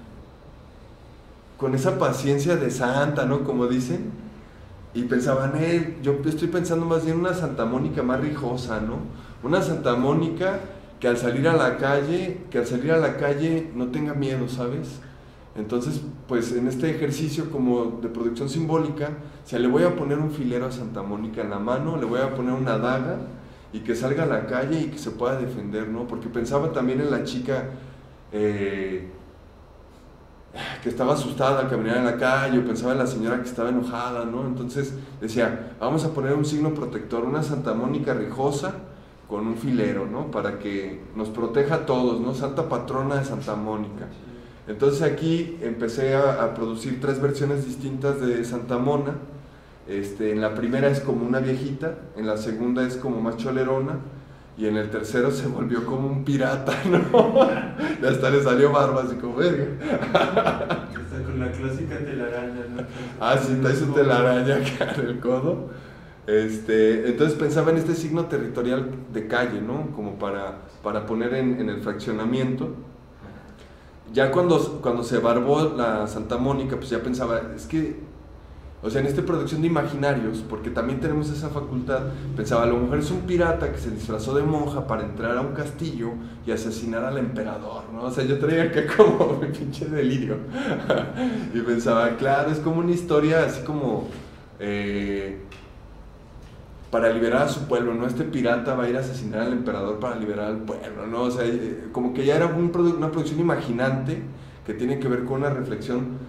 S2: con esa paciencia de santa, ¿no? Como dicen. Y pensaban, eh, yo estoy pensando más bien una Santa Mónica más rijosa, ¿no? Una Santa Mónica que al salir a la calle, que al salir a la calle no tenga miedo, ¿sabes? Entonces, pues en este ejercicio como de producción simbólica, o sea, le voy a poner un filero a Santa Mónica en la mano, le voy a poner una daga, y que salga a la calle y que se pueda defender, ¿no? Porque pensaba también en la chica eh, que estaba asustada al caminar en la calle, o pensaba en la señora que estaba enojada, ¿no? Entonces decía, vamos a poner un signo protector, una Santa Mónica rijosa con un filero, ¿no? Para que nos proteja a todos, ¿no? Santa patrona de Santa Mónica. Entonces aquí empecé a, a producir tres versiones distintas de Santa Mona. Este, en la primera es como una viejita, en la segunda es como más cholerona, y en el tercero se volvió como un pirata, ¿no? Y hasta le salió barba así como verga.
S3: Está con la clásica telaraña, ¿no?
S2: Ah, sí, trae su telaraña acá en el codo. Este, entonces pensaba en este signo territorial de calle, ¿no? Como para, para poner en, en el fraccionamiento. Ya cuando, cuando se barbó la Santa Mónica, pues ya pensaba, es que o sea, en esta producción de imaginarios, porque también tenemos esa facultad, pensaba, a lo mejor es un pirata que se disfrazó de monja para entrar a un castillo y asesinar al emperador, ¿no? O sea, yo traía acá como mi pinche delirio. Y pensaba, claro, es como una historia así como eh, para liberar a su pueblo, ¿no? Este pirata va a ir a asesinar al emperador para liberar al pueblo, ¿no? O sea, como que ya era un produ- una producción imaginante que tiene que ver con una reflexión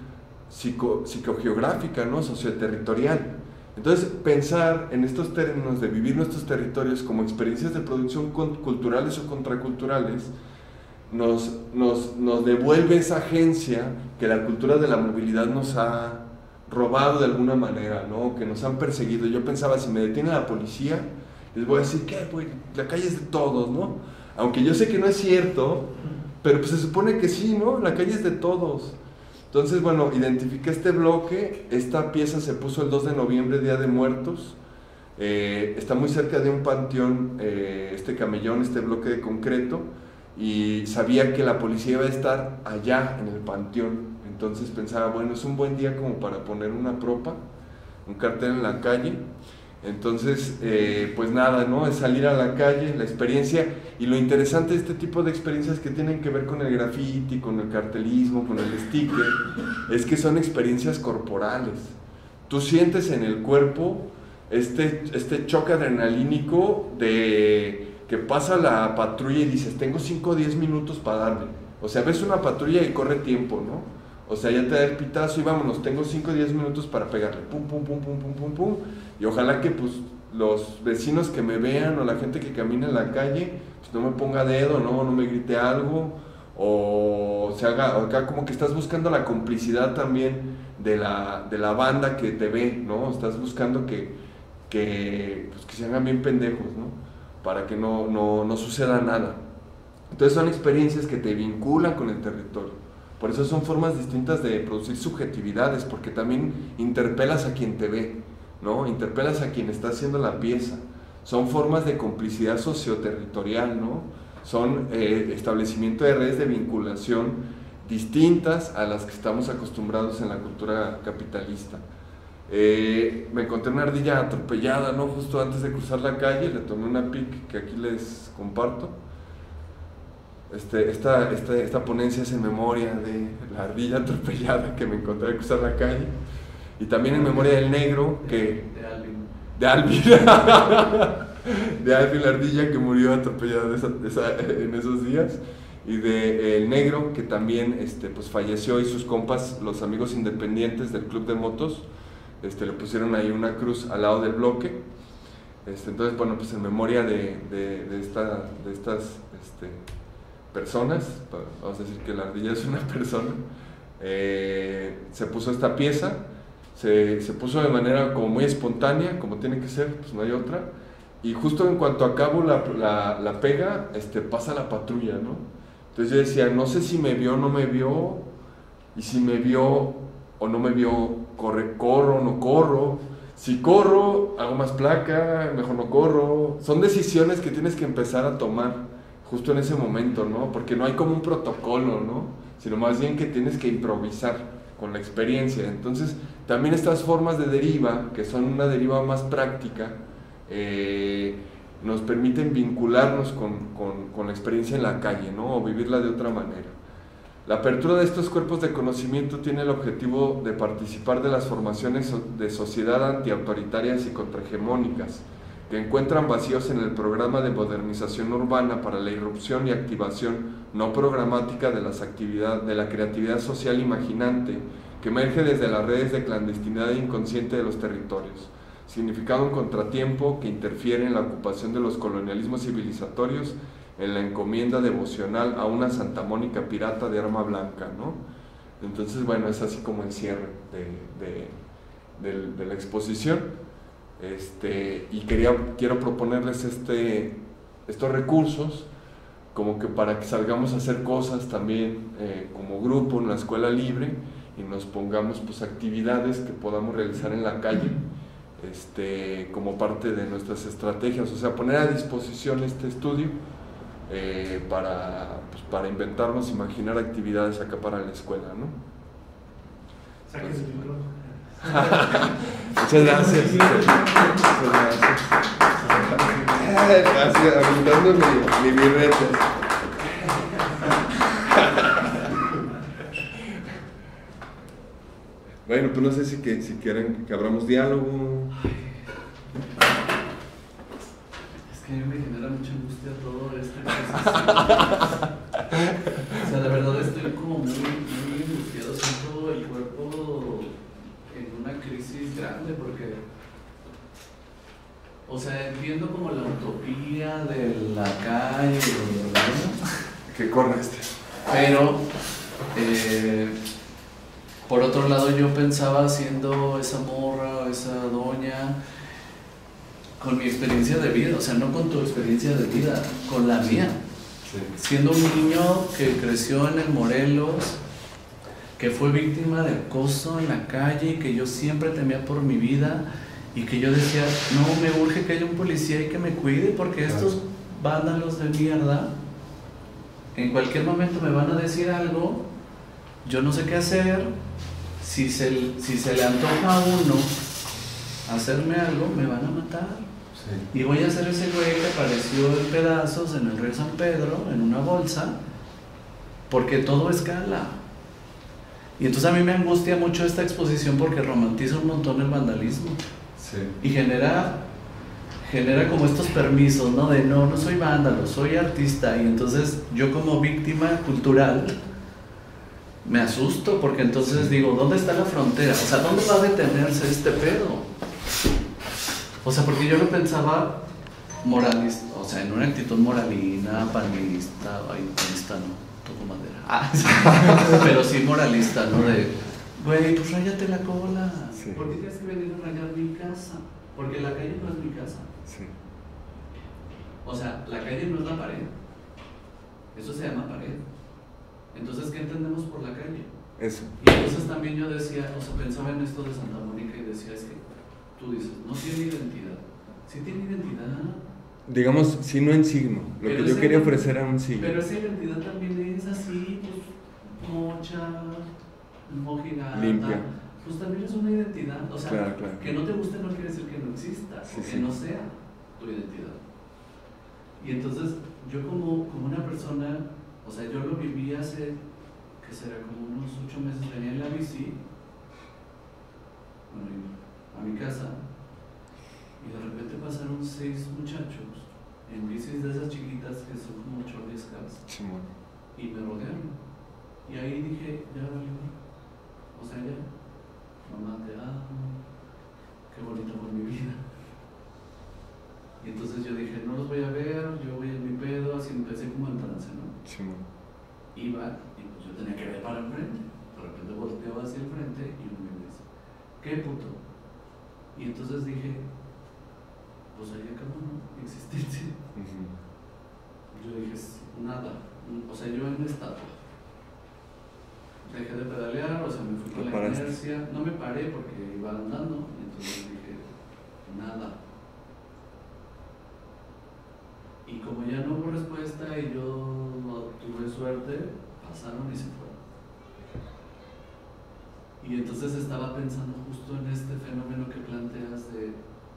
S2: psico, psicogeográfica, ¿no? Socioterritorial. Entonces, pensar en estos términos de vivir nuestros territorios como experiencias de producción culturales o contraculturales nos, nos, nos devuelve esa agencia que la cultura de la movilidad nos ha robado de alguna manera, ¿no? Que nos han perseguido. Yo pensaba, si me detiene la policía, les voy a decir, ¿qué? Pues la calle es de todos, ¿no? Aunque yo sé que no es cierto, pero pues se supone que sí, ¿no? La calle es de todos. Entonces, bueno, identifiqué este bloque. Esta pieza se puso el dos de noviembre, Día de Muertos. Eh, está muy cerca de un panteón, eh, este camellón, este bloque de concreto, y sabía que la policía iba a estar allá en el panteón. Entonces pensaba, bueno, es un buen día como para poner una propa, un cartel en la calle. Entonces, eh, pues nada, ¿no? Es salir a la calle, la experiencia, y lo interesante de este tipo de experiencias que tienen que ver con el graffiti, con el cartelismo, con el sticker, es que son experiencias corporales. Tú sientes en el cuerpo este, este choque adrenalínico de que pasa la patrulla y dices, tengo cinco o diez minutos para darle. O sea, ves una patrulla y corre tiempo, ¿no? O sea, ya te da el pitazo y vámonos, tengo cinco o diez minutos para pegarle, pum, pum, pum, pum, pum, pum, pum. Y ojalá que pues los vecinos que me vean o la gente que camina en la calle, pues no me ponga dedo, no, no me grite algo, o se haga, o acá como que estás buscando la complicidad también de la, de la banda que te ve, ¿no? Estás buscando que, que, pues, que se hagan bien pendejos, ¿no? Para que no, no, no suceda nada. Entonces son experiencias que te vinculan con el territorio. Por eso son formas distintas de producir subjetividades, porque también interpelas a quien te ve, ¿no? Interpelas a quien está haciendo la pieza. Son formas de complicidad socioterritorial, ¿no? Son eh, establecimiento de redes de vinculación distintas a las que estamos acostumbrados en la cultura capitalista. Eh, me encontré una ardilla atropellada, ¿no? Justo antes de cruzar la calle, le tomé una pic que aquí les comparto. Este, esta, esta, esta ponencia es en memoria de la ardilla atropellada que me encontré al cruzar la calle, y también en memoria del negro que...
S1: De Alvin.
S2: De Alvin. De Alvin, la ardilla que murió atropellada esa, esa, en esos días, y de el negro que también este, pues falleció, y sus compas, los amigos independientes del club de motos, este, le pusieron ahí una cruz al lado del bloque. Este, entonces, bueno, pues en memoria de, de, de, esta, de estas... Este, personas, vamos a decir que la ardilla es una persona, eh, se puso esta pieza, se, se puso de manera como muy espontánea, como tiene que ser, pues no hay otra, y justo en cuanto acabo la, la, la pega, este, pasa la patrulla, ¿no? Entonces yo decía, no sé si me vio o no me vio, y si me vio o no me vio, corre, corro o no corro, si corro, hago más placa, mejor no corro. Son decisiones que tienes que empezar a tomar justo en ese momento, ¿no? Porque no hay como un protocolo, ¿no? Sino más bien que tienes que improvisar con la experiencia. Entonces, también estas formas de deriva, que son una deriva más práctica, eh, nos permiten vincularnos con, con, con la experiencia en la calle, ¿no? O vivirla de otra manera. La apertura de estos cuerpos de conocimiento tiene el objetivo de participar de las formaciones de sociedad antiautoritarias y contrahegemónicas, que encuentran vacíos en el programa de modernización urbana para la irrupción y activación no programática de, las actividad, de la creatividad social imaginante que emerge desde las redes de clandestinidad inconsciente de los territorios, significado un contratiempo que interfiere en la ocupación de los colonialismos civilizatorios en la encomienda devocional a una Santa Mónica pirata de arma blanca, ¿no? Entonces, bueno, es así como el cierre de, de, de, de la exposición. Este, y quería, quiero proponerles este, estos recursos como que para que salgamos a hacer cosas también eh, como grupo en la escuela libre, y nos pongamos pues actividades que podamos realizar en la calle, este, como parte de nuestras estrategias, o sea, poner a disposición este estudio eh, para, pues, para inventarnos, imaginar actividades acá para la escuela, ¿no?
S3: Sáquense el micrófono.
S2: Muchas gracias. Muchas gracias. Gracias, aventando mi, mi birrete. Bueno, pues no sé si, que, si quieren que abramos diálogo.
S1: Es que a mí me genera mucha angustia todo esto. O sea, de verdad estoy como muy, muy angustiado, siento el cuerpo O sea, entiendo como la utopía de la calle, ¿no?
S2: Que corra este.
S1: Pero, eh, por otro lado, yo pensaba siendo esa morra, esa doña, con mi experiencia de vida, o sea, no con tu experiencia de vida, con la mía.
S2: Sí.
S1: Siendo un niño que creció en el Morelos, que fue víctima de acoso en la calle, que yo siempre temía por mi vida y que yo decía, no, me urge que haya un policía y que me cuide porque
S2: Claro.
S1: estos vándalos de mierda en cualquier momento me van a decir algo, yo no sé qué hacer, si se, si se le antoja a uno hacerme algo, me van a matar.
S2: Sí.
S1: Y voy a ser ese güey que apareció en pedazos en el río San Pedro, en una bolsa, porque todo escala. Y entonces a mí me angustia mucho esta exposición porque romantiza un montón el vandalismo.
S2: Sí.
S1: Y genera, genera como estos permisos, ¿no? De no, no soy vándalo, soy artista. Y entonces yo como víctima cultural me asusto porque entonces digo, ¿dónde está la frontera? O sea, ¿dónde va a detenerse este pedo? O sea, porque yo lo pensaba moralista, o sea, en una actitud moralina, panista, ay, panista no, toco madera. Ah, sí. Pero sí moralista, ¿no? De, güey, pues ráyate la cola.
S2: Sí.
S1: ¿Por qué tienes que venir a rayar mi casa? Porque la calle no es mi casa.
S2: Sí.
S1: O sea, la calle no es la pared. Eso se llama pared. Entonces, ¿qué entendemos por la calle?
S2: Eso.
S1: Y entonces también yo decía, o sea, pensaba en esto de Santa Mónica y decía, es que tú dices, no tiene identidad. Sí tiene identidad,
S2: Digamos, si no en signo. Lo
S1: pero
S2: que yo
S1: esa,
S2: quería ofrecer era un signo.
S1: pero esa identidad también es así, pues, mocha, mojigata.
S2: Limpia.
S1: Pues también es una identidad. O sea,
S2: Claro, claro.
S1: que no te guste no quiere decir que no exista,
S2: Sí,
S1: o que
S2: sí.
S1: no sea tu identidad. Y entonces, yo como, como una persona, o sea, yo lo viví hace, que será como unos ocho meses, venía en la bici, bueno, a mi casa, y de repente pasaron seis muchachos en bicis de esas chiquitas que son como chorliscas
S2: Simón.
S1: y me rodearon. Y ahí dije, ya valió. O sea, ya, mamá te amo, qué bonita fue mi vida. Y entonces yo dije, no los voy a ver, yo voy en mi pedo, así empecé como en trance, ¿no?
S2: Simón.
S1: Iba y pues yo tenía que ver para enfrente. De repente volteaba hacia el frente y uno me dice, ¿qué puto? Y entonces dije, pues ahí acabó, ¿no? Mi existencia.
S2: Uh-huh.
S1: Yo dije, nada, o sea, yo en estatua. Dejé de pedalear, o sea, me fui con la
S2: Paraste.
S1: inercia. No me paré porque iba andando, y entonces dije, nada. Y como ya no hubo respuesta y yo tuve suerte, pasaron y se fueron. Y entonces estaba pensando justo en este fenómeno que planteas de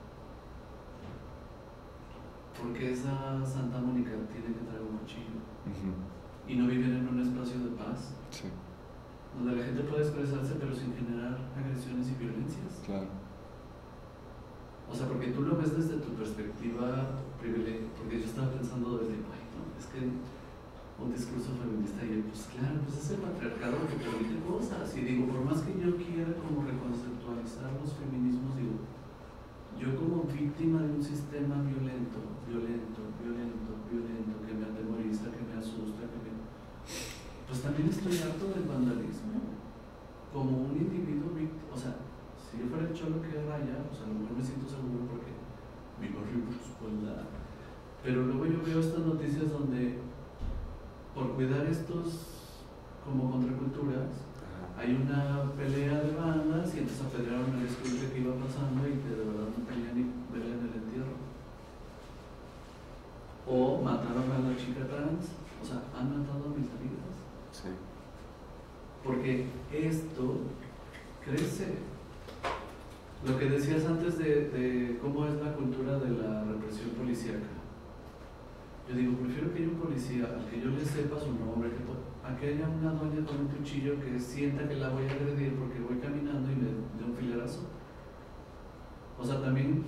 S1: ¿por qué esa Santa Mónica tiene que traer un cuchillo?
S2: Uh-huh.
S1: Y no vivir en un espacio de paz,
S2: Sí,
S1: donde la gente puede expresarse pero sin generar agresiones y violencias.
S2: claro.
S1: O sea, porque tú lo ves desde tu perspectiva privilegiada, porque yo estaba pensando desde, ay, no, es que un discurso feminista y yo, pues claro, pues es el patriarcado que permite cosas. Y digo, por más que yo quiera como reconceptualizar los feminismos, digo, yo como víctima de un sistema violento, violento, violento, violento, que me atemoriza, que me asusta, que me... pues también estoy harto del vandalismo, como un individuo víctima, o sea, si yo fuera el cholo que raya, pues a lo mejor me siento seguro porque mi barrio por su espalda, pero luego yo veo estas noticias donde por cuidar estos como contraculturas, hay una pelea de bandas y entonces apedrearon el escuche que iba pasando y que de verdad no tenían ni verla en el entierro. O mataron a la chica trans, o sea, han matado a mis amigas.
S2: Sí.
S1: Porque esto crece. Lo que decías antes de, de cómo es la cultura de la represión policíaca. Yo digo, prefiero que haya un policía al que yo le sepa su nombre, que a que haya una doña con un cuchillo que sienta que la voy a agredir porque voy caminando y me dé un filerazo. O sea, también,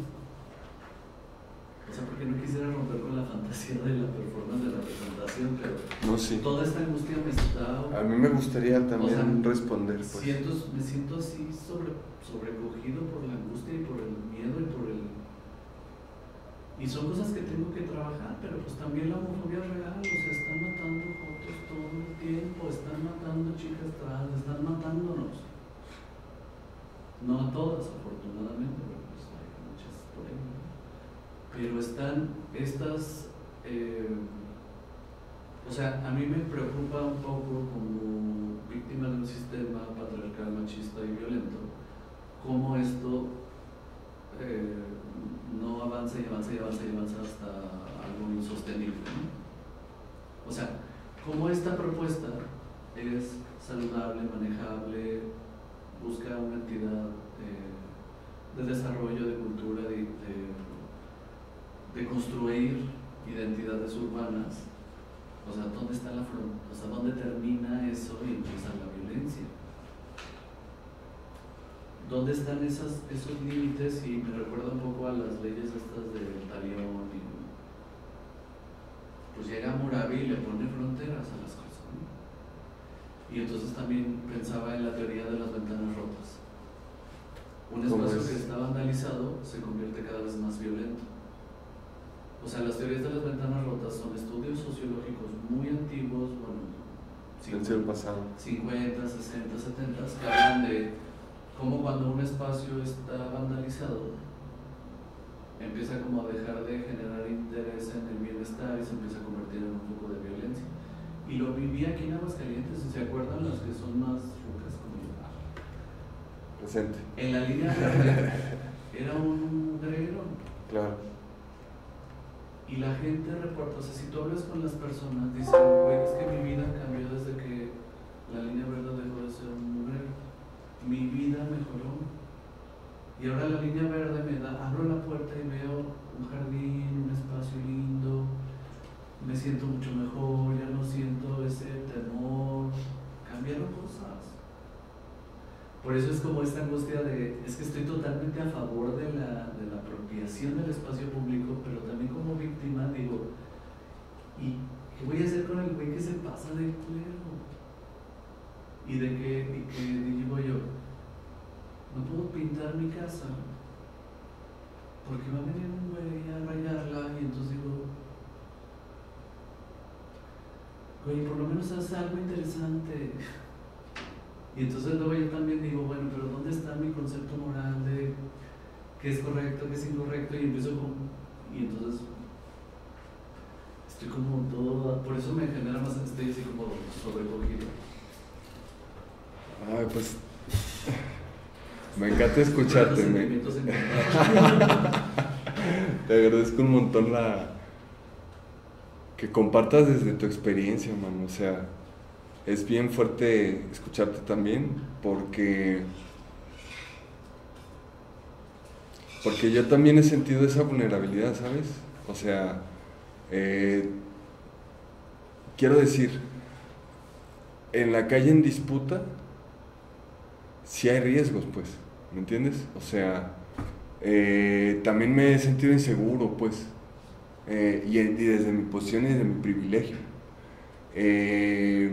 S1: o sea, porque no quisiera romper con la fantasía de la performance de la presentación, pero
S2: No, sí.
S1: toda esta angustia me está...
S2: A mí me gustaría también
S1: o sea,
S2: responder, pues.
S1: Siento, me siento así sobre, sobrecogido por la angustia y por el miedo y por el... Y son cosas que tengo que trabajar, pero pues también la homofobia es real, o sea, están matando fotos todo el tiempo, están matando chicas trans, están matándonos. No a todas, afortunadamente, pero pues hay muchas por ahí, ¿no? Pero están estas, eh, o sea, a mí me preocupa un poco como víctima de un sistema patriarcal, machista y violento, cómo esto eh, no avanza y avanza y avanza y avanza hasta algo insostenible, ¿no? O sea, cómo esta propuesta es saludable, manejable, busca una entidad eh, de desarrollo, de cultura, de, de, de construir identidades urbanas. O sea, ¿dónde está la frontera? O sea, ¿dónde termina eso y empieza la violencia? ¿Dónde están esas, esos límites? Y me recuerda un poco a las leyes estas del Talión. Y, pues llega Murabi y le pone fronteras a las cosas, ¿no? Y entonces también pensaba en la teoría de las ventanas rotas. Un espacio que está vandalizado se convierte cada vez más violento. O sea, las teorías de las ventanas rotas son estudios sociológicos muy antiguos, bueno, cincuenta, sesenta, setenta, que hablan de cómo cuando un espacio está vandalizado empieza como a dejar de generar interés en el bienestar y se empieza a convertir en un foco de violencia. Y lo viví aquí en Aguascalientes, ¿se acuerdan los que son más rucas como yo?
S2: Presente.
S1: En la línea verde era un greguero.
S2: Claro.
S1: Y la gente reporta, o sea, si tú hablas con las personas, dicen, güey, es que mi vida cambió desde que la línea verde dejó de ser un mugrero. Mi vida mejoró. Y ahora la línea verde me da, abro la puerta y veo un jardín, un espacio lindo, me siento mucho mejor, ya no siento ese temor, cambiaron cosas. Por eso es como esta angustia de, es que estoy totalmente a favor de la, de la apropiación del espacio público, pero también como víctima digo, ¿y qué voy a hacer con el güey que se pasa de culero? Y de que, y que digo yo, no puedo pintar mi casa porque va a venir un güey a rayarla y entonces digo, güey, por lo menos haz algo interesante. Y entonces luego yo también digo, bueno, pero ¿dónde está mi concepto moral de qué es correcto, qué es incorrecto? Y empiezo con, y entonces estoy como todo, por eso me genera más, estoy así como sobrecogido.
S2: Ay, pues me encanta escucharte. Me... Te agradezco un montón la que compartas desde tu experiencia, mano. O sea, es bien fuerte escucharte también porque porque yo también he sentido esa vulnerabilidad, ¿sabes? O sea, eh, quiero decir, en la calle en disputa sí hay riesgos, pues, ¿me entiendes? O sea, eh, también me he sentido inseguro, pues, eh, y, y desde mi posición y desde mi privilegio. Eh,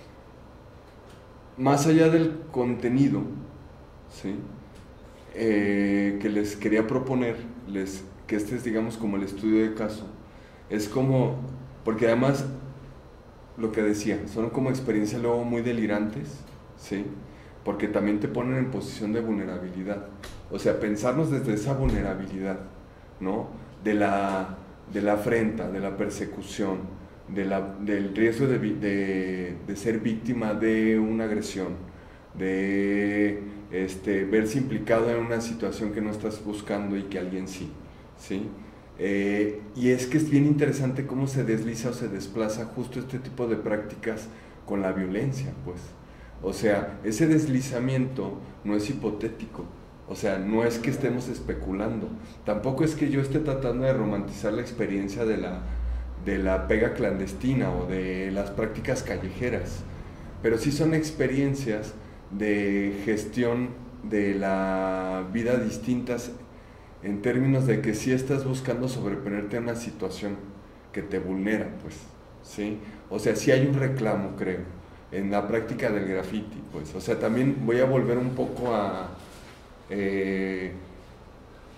S2: más allá del contenido, ¿sí? Eh, que les quería proponer, les, que este es, digamos, como el estudio de caso, es como, porque además, lo que decía, son como experiencias luego muy delirantes, ¿sí? Porque también te ponen en posición de vulnerabilidad, o sea, pensarnos desde esa vulnerabilidad, ¿no? De la, de la afrenta, de la persecución, de la, del riesgo de, de, de ser víctima de una agresión, de este, verse implicado en una situación que no estás buscando y que alguien sí, ¿sí? Eh, y es que es bien interesante cómo se desliza o se desplaza justo este tipo de prácticas con la violencia, pues. O sea, ese deslizamiento no es hipotético, o sea, no es que estemos especulando, tampoco es que yo esté tratando de romantizar la experiencia de la, de la pega clandestina o de las prácticas callejeras, pero sí son experiencias de gestión de la vida distintas en términos de que sí estás buscando sobreponerte a una situación que te vulnera, pues, ¿sí? O sea, sí hay un reclamo, creo, en la práctica del graffiti, pues. O sea, también voy a volver un poco a... Eh,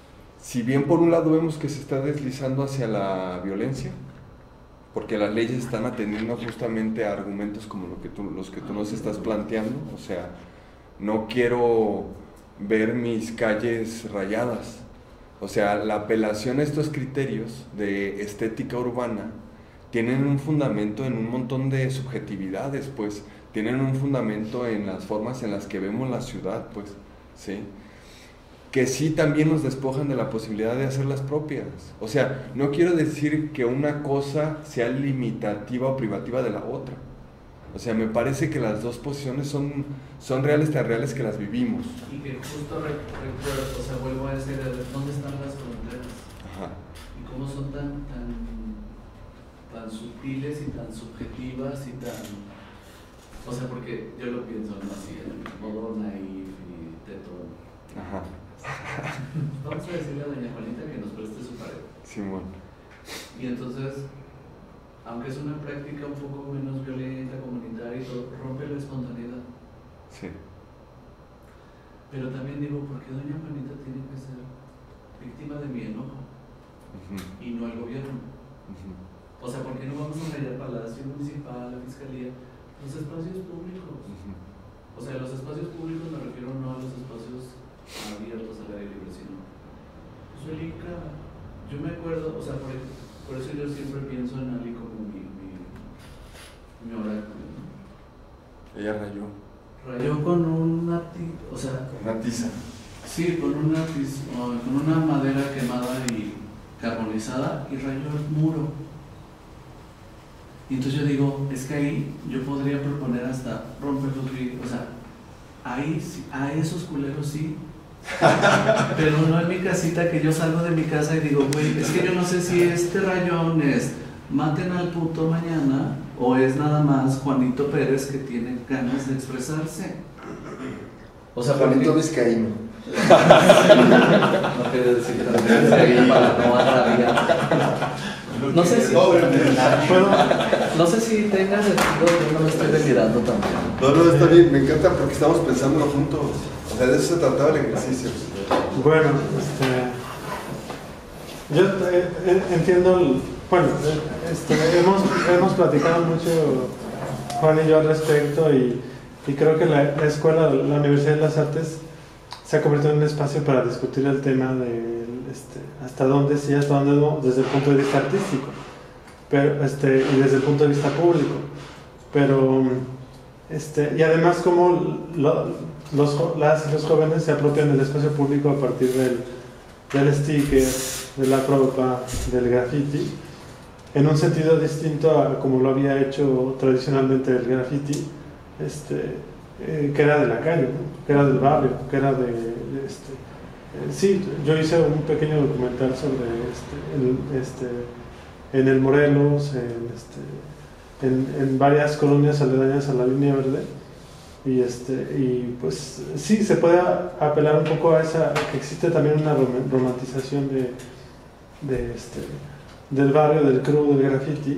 S2: si bien por un lado vemos que se está deslizando hacia la violencia, porque las leyes están atendiendo justamente a argumentos como lo que tú, los que tú nos estás planteando, o sea, no quiero ver mis calles rayadas, o sea, la apelación a estos criterios de estética urbana tienen un fundamento en un montón de subjetividades, pues, tienen un fundamento en las formas en las que vemos la ciudad, pues, ¿sí? Que sí también nos despojan de la posibilidad de hacerlas propias. O sea, no quiero decir que una cosa sea limitativa o privativa de la otra. O sea, me parece que las dos posiciones son, son reales, tan reales que las vivimos.
S1: Y que justo recuerdo, o sea, vuelvo a decir, ¿dónde están las fronteras?
S2: Ajá.
S1: Y cómo son tan, tan, tan sutiles y tan subjetivas y tan... O sea, porque yo lo pienso, ¿no? Así, en modo naif y tetón.
S2: Ajá.
S1: Vamos a decirle a doña Juanita que nos preste su pared.
S2: Simón.
S1: Y entonces, aunque es una práctica un poco menos violenta, comunitaria y todo, rompe la espontaneidad.
S2: Sí.
S1: Pero también digo, ¿por qué doña Juanita tiene que ser víctima de mi enojo?
S2: Uh-huh.
S1: Y no el gobierno.
S2: Uh-huh.
S1: O sea, ¿por qué no vamos a rayar Palacio Municipal, la Fiscalía, los espacios públicos?
S2: Uh-huh.
S1: O sea, los espacios públicos me refiero no a los espacios abiertos al aire libre, sino pues el Inca, yo me acuerdo, o sea, por, por eso yo siempre pienso en Ali como mi, mi, mi oráculo, ¿no?
S2: Ella rayó.
S1: Rayó con una, o sea,
S2: una tiza.
S1: Sí, con una, con una madera quemada y carbonizada y rayó el muro. Y entonces yo digo, es que ahí yo podría proponer hasta romper los vidrios, o sea, ahí a esos culeros sí, pero no en mi casita, que yo salgo de mi casa y digo, güey, es que yo no sé si este rayón es maten al puto mañana o es nada más Juanito Pérez que tiene ganas de expresarse.
S4: O sea, Juanito Vizcaíno.
S1: No quiero decir Vizcaíno para no agraviar. No sé si no sé si tenga sentido, yo no me estoy delirando también.
S2: No, no, está bien, me encanta porque estamos pensándolo juntos. O sea, de eso se trataba el ejercicio.
S3: Bueno, este, yo eh, entiendo, el, bueno, este, hemos, hemos platicado mucho Juan y yo al respecto y, y creo que la, la escuela, la Universidad de las Artes se ha convertido en un espacio para discutir el tema de este, hasta dónde sí, hasta dónde no, desde el punto de vista artístico, pero, este, y desde el punto de vista público. Pero, este, y además cómo lo, los, las y los jóvenes se apropian del espacio público a partir del, del sticker, de la propa, del graffiti, en un sentido distinto a como lo había hecho tradicionalmente el graffiti, este, eh, que era de la calle, ¿no? Que era del barrio, que era de, de este, eh, sí, yo hice un pequeño documental sobre este, el, este, en el Morelos, en, este, en, en varias colonias aledañas a la línea verde, y este, y pues sí, se puede apelar un poco a esa, a que existe también una romantización de, de este, del barrio, del crew, del graffiti,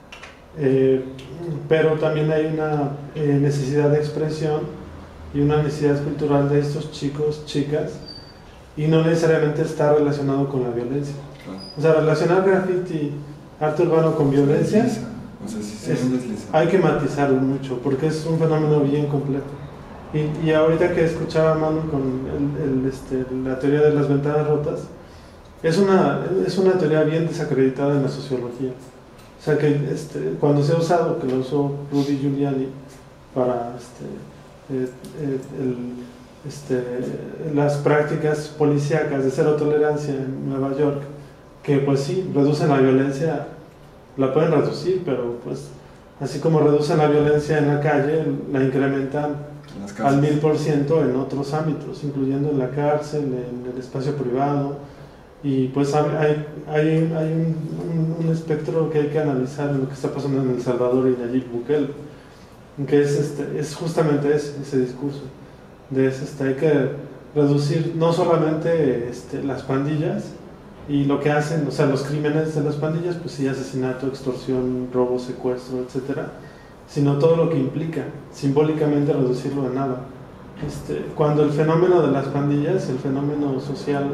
S3: eh, pero también hay una eh, necesidad de expresión y una necesidad cultural de estos chicos, chicas, y no necesariamente está relacionado con la violencia. O sea, relacionar graffiti, arte urbano con violencia,
S2: o sea, sí, sí,
S3: es, hay que matizarlo mucho porque es un fenómeno bien completo. Y, y ahorita que escuchaba a Manu con el, el, este, la teoría de las ventanas rotas, es una, es una teoría bien desacreditada en la sociología. O sea, que este, cuando se ha usado, que lo usó Rudy Giuliani para este, eh, eh, el, este, las prácticas policíacas de cero tolerancia en Nueva York, que pues sí, reducen la violencia, la pueden reducir, pero pues así como reducen la violencia en la calle, la incrementan al mil por ciento en otros ámbitos, incluyendo en la cárcel, en el espacio privado, y pues hay, hay, hay un, un, un espectro que hay que analizar en lo que está pasando en El Salvador y Nayib Bukele, que es, este, es justamente ese, ese discurso, de ese, este, hay que reducir no solamente este, las pandillas, y lo que hacen, o sea, los crímenes de las pandillas, pues sí, asesinato, extorsión, robo, secuestro, etcétera, sino todo lo que implica, simbólicamente reducirlo a nada. Este, cuando el fenómeno de las pandillas, el fenómeno social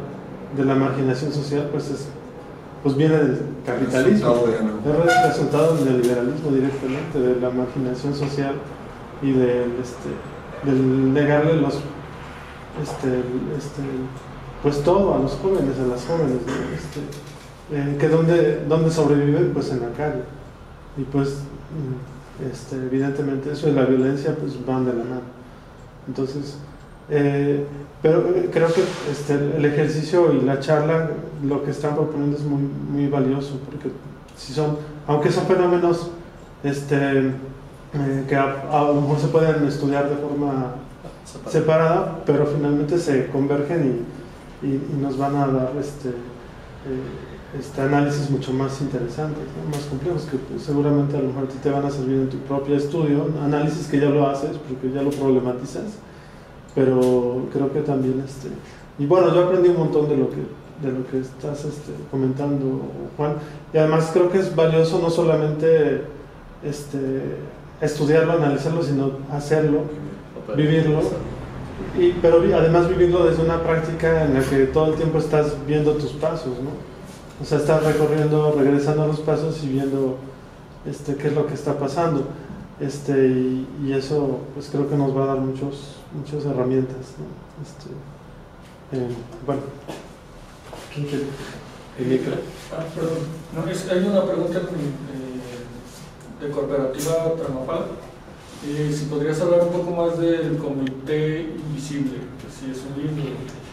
S5: de la marginación social, pues es pues viene del capitalismo, es el resultado del neoliberalismo directamente, de la marginación social y del, este, del negarle los, este, este, pues todo a los jóvenes, a las jóvenes, ¿no? este, eh, que donde, donde sobreviven, pues en la calle, y pues este, evidentemente eso y la violencia pues van de la mano. Entonces, eh, pero creo que este, el ejercicio y la charla, lo que están proponiendo es muy, muy valioso, porque si son, aunque son fenómenos este, eh, que a, a lo mejor se pueden estudiar de forma separada, pero finalmente se convergen y, y, y nos van a dar este, eh, este análisis mucho más interesantes, ¿no? Más complejos, que pues, seguramente a lo mejor a ti te van a servir en tu propio estudio, análisis que ya lo haces, porque ya lo problematizas, pero creo que también, este, y bueno, yo aprendí un montón de lo que, de lo que estás este, comentando, Juan, y además creo que es valioso no solamente este, estudiarlo, analizarlo, sino hacerlo, vivirlo, y, pero además vivirlo desde una práctica en la que todo el tiempo estás viendo tus pasos, ¿no? O sea, estás recorriendo, regresando a los pasos y viendo este, qué es lo que está pasando. Este, y, y eso pues creo que nos va a dar muchos, muchas herramientas, ¿no? Este, eh, bueno, ¿quién quiere?
S6: Ah, perdón, no, es, hay una pregunta de, de Cooperativa Tramapal. Eh, si podrías hablar un poco más del Comité Invisible, que si es un libro.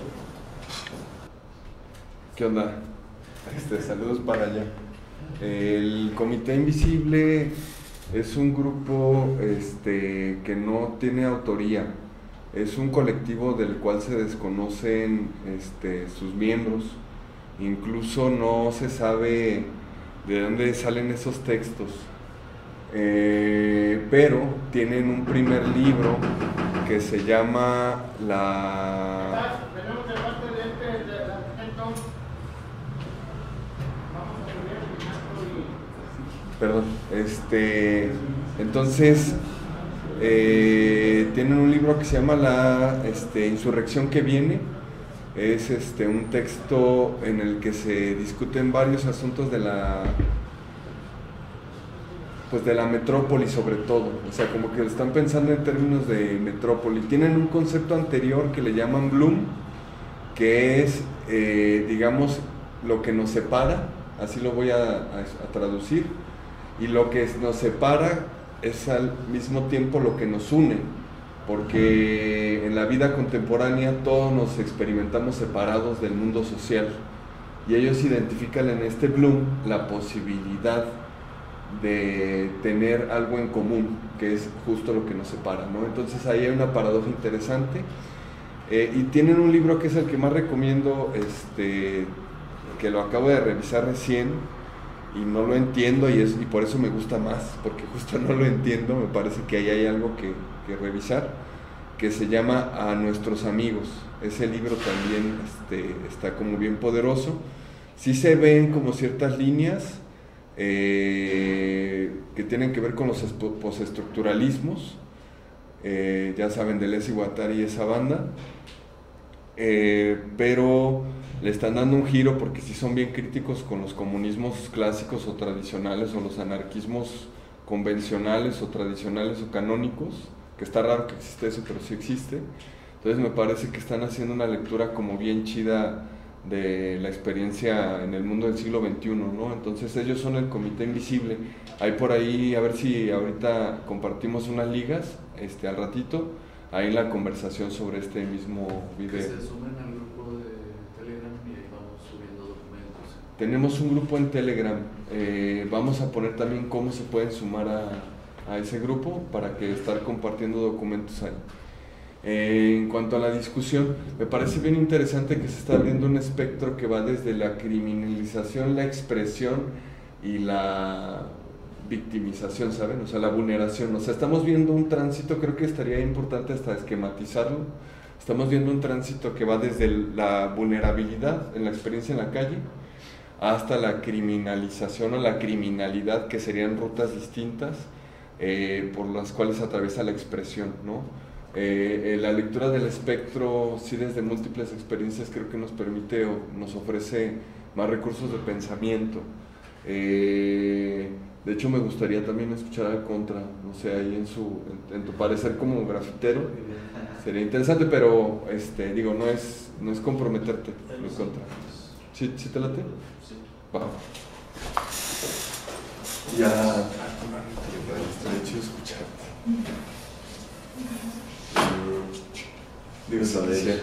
S2: ¿Qué onda? Este, saludos para allá. El Comité Invisible es un grupo este, que no tiene autoría, es un colectivo del cual se desconocen este, sus miembros, incluso no se sabe de dónde salen esos textos, eh, pero tienen un primer libro que se llama la... Perdón, este, entonces eh, tienen un libro que se llama la este, Insurrección que viene. Es este, un texto en el que se discuten varios asuntos de la, pues de la metrópoli sobre todo, o sea, como que están pensando en términos de metrópoli. Tienen un concepto anterior que le llaman Bloom, que es, eh, digamos, lo que nos separa, así lo voy a, a, a traducir. Y lo que nos separa es al mismo tiempo lo que nos une, porque en la vida contemporánea todos nos experimentamos separados del mundo social, y ellos identifican en este Bloom la posibilidad de tener algo en común, que es justo lo que nos separa, ¿no? Entonces ahí hay una paradoja interesante, eh, y tienen un libro que es el que más recomiendo, este, que lo acabo de revisar recién, y no lo entiendo, y, es, y por eso me gusta más, porque justo no lo entiendo, me parece que ahí hay algo que, que revisar, que se llama A Nuestros Amigos. Ese libro también este, está como bien poderoso. Sí se ven como ciertas líneas eh, que tienen que ver con los postestructuralismos, eh, ya saben, Deleuze y Guattari y esa banda, eh, pero le están dando un giro porque sí son bien críticos con los comunismos clásicos o tradicionales, o los anarquismos convencionales o tradicionales o canónicos, que está raro que existe eso, pero sí existe. Entonces me parece que están haciendo una lectura como bien chida de la experiencia en el mundo del siglo veintiuno, ¿no? Entonces ellos son el Comité Invisible. Hay por ahí, a ver si ahorita compartimos unas ligas este, al ratito, ahí en la conversación sobre este mismo video.
S1: Que se sumen al grupo de Telegram y ahí vamos subiendo documentos.
S2: Tenemos un grupo en Telegram, eh, vamos a poner también cómo se pueden sumar a, a ese grupo para que estar compartiendo documentos ahí. Eh, en cuanto a la discusión, me parece bien interesante que se está abriendo un espectro que va desde la criminalización, la expresión y la victimización, ¿saben? O sea, la vulneración. O sea, estamos viendo un tránsito, creo que estaría importante hasta esquematizarlo. Estamos viendo un tránsito que va desde la vulnerabilidad en la experiencia en la calle hasta la criminalización o la criminalidad, que serían rutas distintas eh, por las cuales atraviesa la expresión, ¿no? eh, la lectura del espectro, sí, desde múltiples experiencias, creo que nos permite o nos ofrece más recursos de pensamiento. Eh, de hecho, me gustaría también escuchar al Contra, no sé, ahí en, su, en, en tu parecer como grafitero, sería interesante, pero este, digo, no es, no es comprometerte, al Contra. ¿Sí, ¿Sí te late?
S1: Sí.
S2: Va.
S4: Ya.
S2: Estaría chido escucharte. Digo,
S4: Pues, a ver,
S2: sí.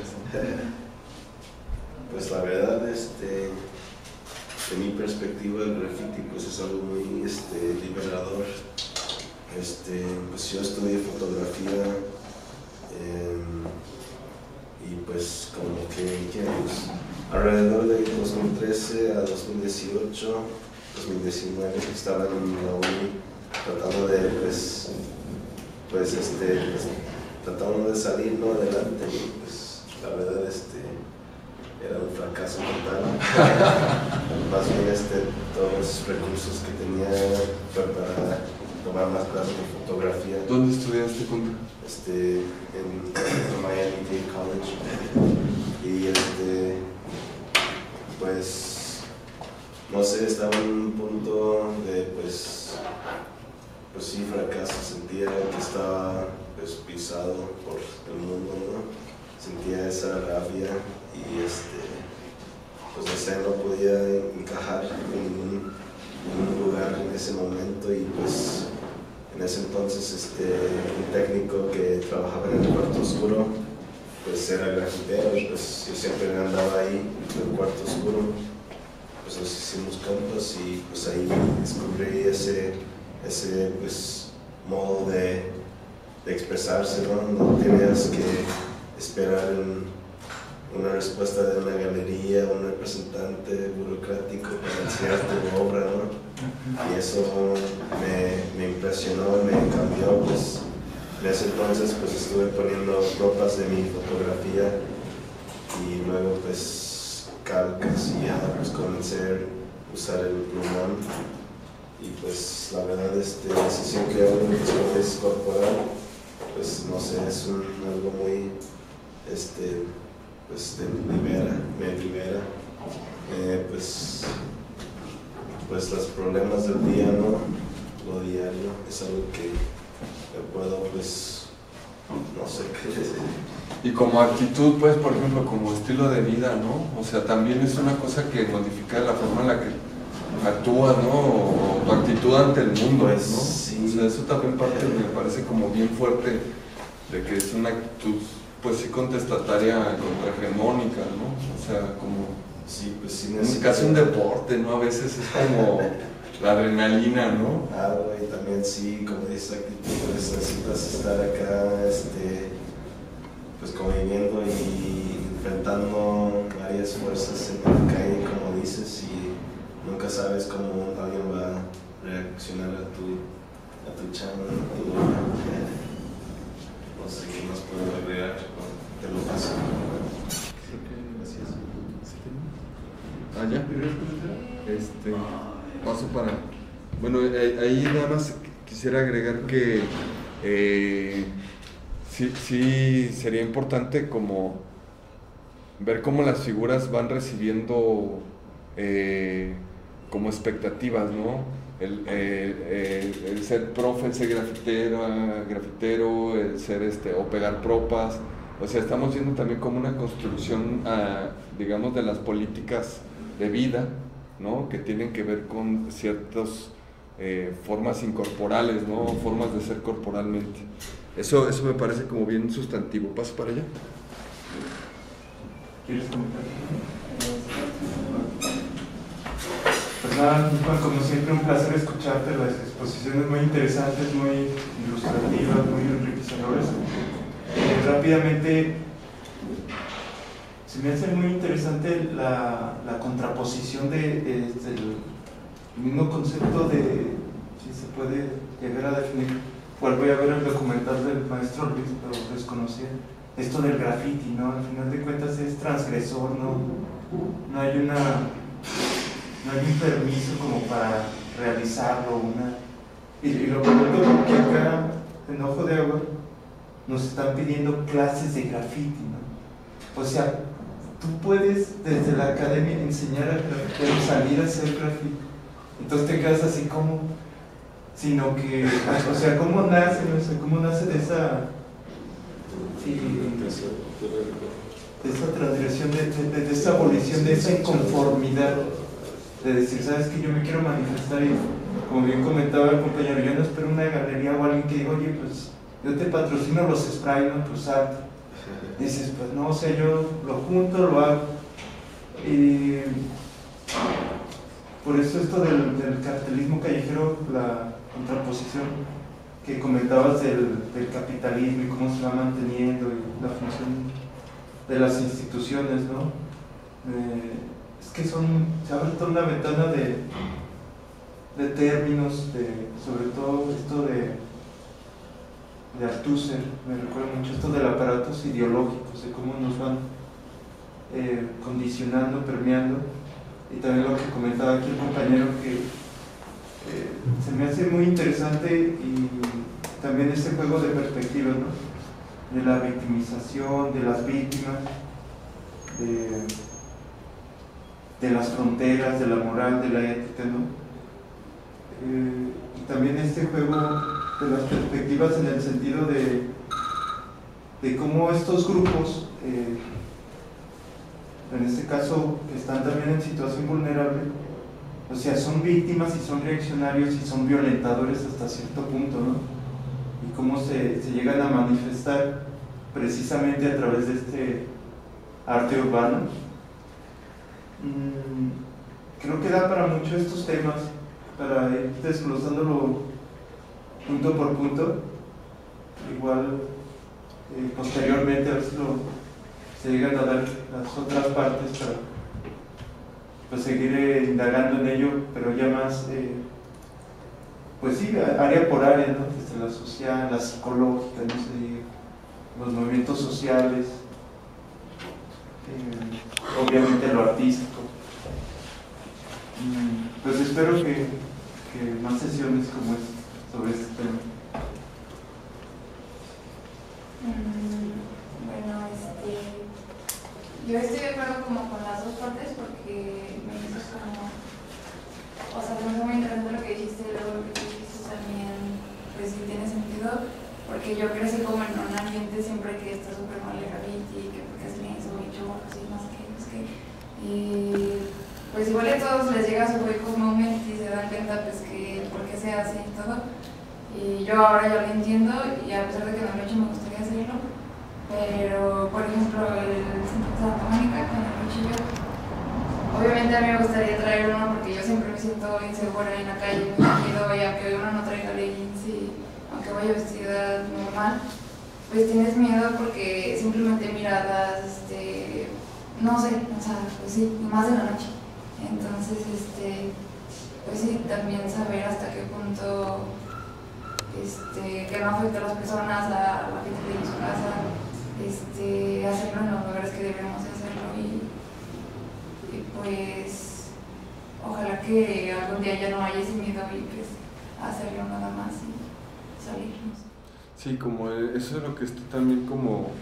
S4: pues la verdad, este, de mi perspectiva, el graffiti pues es algo muy este, liberador. Este, pues yo estudié fotografía eh, y pues como que, que pues, alrededor de dos mil trece a dos mil dieciocho, dos mil diecinueve estaba en la uni tratando de pues, pues este pues, tratando de salir no adelante y pues la verdad este era un fracaso total. Más bien este todos los recursos que tenía fue para tomar más clases de fotografía.
S2: ¿Dónde estudiaste, Contra?
S4: Este en, en Miami-Dade College y este pues no sé, estaba en un punto de pues pues sí, fracaso, sentía que estaba pues pisado por el mundo, ¿no? Sentía esa rabia y este pues no sé, no podía encajar en ningún, ningún lugar en ese momento y pues en ese entonces este un técnico que trabajaba en el cuarto oscuro pues era grafitero y pues yo siempre andaba ahí en el cuarto oscuro. Pues nos hicimos compas y pues ahí descubrí ese, ese pues, modo de, de expresarse, ¿no? No tenías que esperar en una respuesta de una galería, un representante burocrático para enseñar tu obra, ¿no? Y eso me, me impresionó, me cambió, pues en ese entonces pues estuve poniendo ropas de mi fotografía y luego pues calcas y ya pues comencé a usar el plumón y pues la verdad este, la sesión que hago es corporal, pues no sé, es un, algo muy este pues te libera, me libera eh, pues pues los problemas del día, ¿no? Lo diario es algo que me puedo pues no sé qué decir.
S2: Y como actitud, pues, por ejemplo, como estilo de vida, ¿no? O sea, también es una cosa que modifica la forma en la que actúas, ¿no? O tu actitud ante el mundo, ¿no?
S4: Sí.
S2: O sea, eso también parte, me parece como bien fuerte, de que es una actitud, pues sí, contestataria, contrahegemónica, ¿no? O sea, como...
S4: Sí, pues sí.
S2: Es casi un deporte, ¿no? A veces es como la adrenalina, ¿no?
S4: Ah, y también sí, como dices, actitud, pues necesitas estar acá, este... pues conviviendo y enfrentando varias fuerzas en la calle, como dices, y nunca sabes cómo alguien va a reaccionar a tu, a tu chamba, a tu obra. No sé qué más puedo agregar, te lo paso. Gracias.
S2: Ah, ya. Este, paso para... Bueno, ahí nada más quisiera agregar que... Eh, Sí, sí, sería importante como ver cómo las figuras van recibiendo eh, como expectativas, ¿no? El, eh, el, el ser profe, el ser grafitero, grafitero, el ser este, o pegar propas. O sea, estamos viendo también como una construcción, uh, digamos, de las políticas de vida, ¿no? Que tienen que ver con ciertas eh, formas incorporales, ¿no? Formas de ser corporalmente. Eso, eso me parece como bien sustantivo. ¿Paso para allá?
S3: ¿Quieres comentar? Pues nada, Juan, como siempre un placer escucharte, las exposiciones muy interesantes, muy ilustrativas, muy enriquecedoras. Eh, rápidamente, se me hace muy interesante la, la contraposición de, de, del mismo concepto de, si se puede llegar a definir. Pues voy a ver el documental del maestro Luis, lo desconocía, esto del graffiti, ¿no? Al final de cuentas es transgresor, ¿no? No hay una, no hay un permiso como para realizarlo, una... Y, y lo comento porque acá, en Ojo de Agua, nos están pidiendo clases de graffiti, ¿no? O sea, tú puedes desde la academia enseñar a grafiteros salir a hacer graffiti. Entonces te quedas así como, sino que, o sea, ¿cómo nace, no sé, cómo nace de esa, sí, de esa transgresión, de, de, de esa abolición, de esa inconformidad, de decir, sabes que yo me quiero manifestar y, como bien comentaba el compañero, yo no espero una galería o alguien que diga, oye, pues yo te patrocino los sprays, ¿no? Pues arte. Dices, pues no, o sea, yo lo junto, lo hago. Y por eso esto del, del cartelismo callejero, la contraposición que comentabas del, del capitalismo y cómo se va manteniendo y la función de las instituciones, ¿no? Eh, es que son, se abre toda una ventana de, de términos, de, sobre todo esto de, de Althusser, me recuerda mucho esto de aparatos ideológicos, de cómo nos van eh, condicionando, permeando, y también lo que comentaba aquí el compañero, que eh, se me hace muy interesante, y también este juego de perspectivas, ¿no? De la victimización, de las víctimas, de, de las fronteras, de la moral, de la ética, ¿no? Eh, y también este juego de las perspectivas en el sentido de, de cómo estos grupos, eh, en este caso que están también en situación vulnerable, o sea, son víctimas y son reaccionarios y son violentadores hasta cierto punto, ¿no? Y cómo se, se llegan a manifestar precisamente a través de este arte urbano. Mm, creo que da para mucho estos temas, para ir desglosándolo punto por punto. Igual eh, posteriormente a ver si lo, se llegan a dar las otras partes para pues, seguir eh, indagando en ello, pero ya más eh, pues sí, área por área, ¿no? Desde la social, la psicológica, no sé, los movimientos sociales, eh, obviamente lo artístico. Mm, pues espero que, que más sesiones como esta sobre este tema.
S7: Mm, bueno, este, yo estoy de acuerdo como con las dos partes porque me hizo como, o sea, me hizo muy interesante lo que dijiste, luego lo que tú dijiste también, pues sí tiene sentido, porque yo crecí como en un ambiente siempre que está súper mal el graffiti, que porque hacen eso, y chorros y no sé qué, no sé qué, y pues igual a todos les llega su hueco moment y se dan cuenta pues que por qué se hace y todo. Y yo ahora ya lo entiendo y a pesar de que no lo he hecho me gustaría hacerlo, pero por ejemplo el Centro de Santa Mónica con el cuchillo, obviamente a mí me gustaría traer uno porque yo siempre me siento insegura en la calle, me da miedo, y aunque uno no traiga leggings y aunque vaya vestida normal, pues tienes miedo porque simplemente miradas, este, no sé, o sea, pues sí, y más de la noche. Entonces, este, pues sí, también saber hasta qué punto Este, que no afecte a las personas, a la gente que vive en su casa, este, hacerlo en los lugares que deberíamos hacerlo y, y pues ojalá que algún día ya no haya ese miedo y pues hacerlo nada más y salirnos.
S2: Sí, como eso es lo que está también como,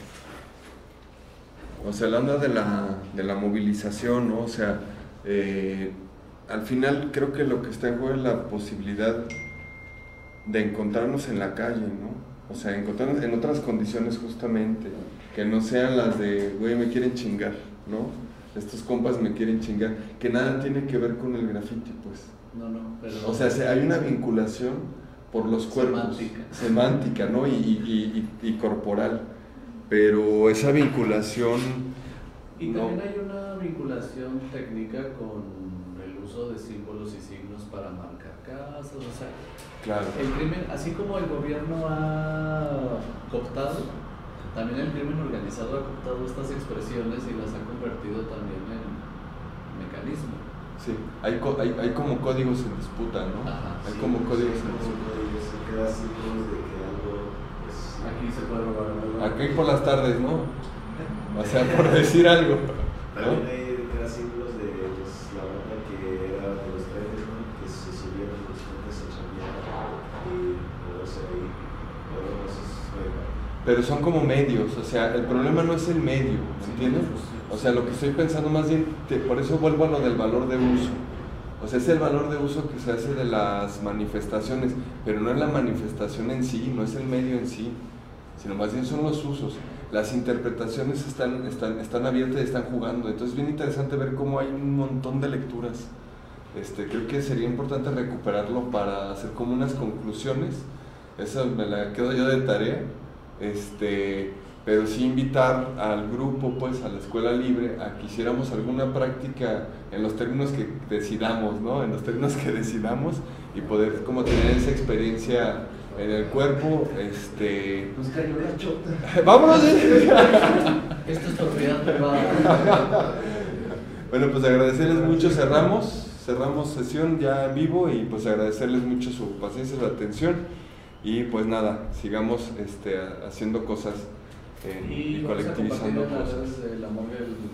S2: o sea, la onda de la, de la movilización, ¿no? O sea, eh, al final creo que lo que está en juego es la posibilidad de encontrarnos en la calle, ¿no? O sea, encontrarnos en otras condiciones justamente, que no sean las de, güey, me quieren chingar, ¿no? Estos compas me quieren chingar, que nada tiene que ver con el graffiti, pues.
S1: No, no, pero...
S2: O sea, hay una vinculación por los cuerpos.
S1: Semántica.
S2: Semántica, ¿no? Y, y, y, y corporal. Pero esa vinculación...
S1: Y
S2: no.
S1: también hay una vinculación técnica con el uso de símbolos y signos para marcar casas, o sea...
S2: Claro.
S1: El crimen, así como el gobierno ha cooptado, también el crimen organizado ha cooptado estas expresiones y las ha convertido también en mecanismo.
S2: Sí, hay, hay, hay como códigos en disputa, ¿no?
S1: Ajá,
S2: hay
S1: sí,
S2: como códigos
S4: Sí,
S2: en
S4: como
S2: disputa.
S4: códigos, se queda así como de que algo es...
S1: Aquí se puede robar algo.
S2: Aquí por las tardes, ¿no? O sea, por decir algo,
S4: También
S2: ¿no?
S4: hay era símbolos de pues, la banda que era de los trenes, ¿no? Que se subieron los trenes a chambear y luego se ahí, luego no sé si fue
S2: pero son como medios, o sea, el problema no es el medio, ¿me entiendes? O sea, lo que estoy pensando más bien, te, por eso vuelvo a lo del valor de uso. O sea, es el valor de uso que se hace de las manifestaciones, pero no es la manifestación en sí, no es el medio en sí, sino más bien son los usos. Las interpretaciones están, están, están abiertas y están jugando, entonces es bien interesante ver cómo hay un montón de lecturas. Este, creo que sería importante recuperarlo para hacer como unas conclusiones, esa me la quedo yo de tarea, este, pero sí invitar al grupo, pues a la escuela libre, a que hiciéramos alguna práctica en los términos que decidamos, ¿no? En los términos que decidamos y poder como tener esa experiencia en el cuerpo, este...
S1: Pues cayó la chota.
S2: ¡Vámonos!
S1: Esto es propiedad privada.
S2: Bueno, pues agradecerles mucho, cerramos, cerramos sesión ya en vivo y pues agradecerles mucho su paciencia, su atención y pues nada, sigamos este, haciendo cosas eh, y,
S1: y
S2: colectivizando cosas.
S1: De la morgue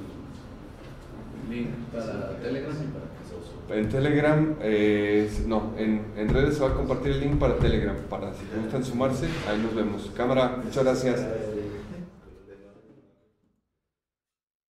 S1: el link para Telegram y para que se use.
S2: En Telegram, eh, no, en, en redes se va a compartir el link para Telegram, para si gustan sumarse, ahí nos vemos. Cámara, muchas gracias.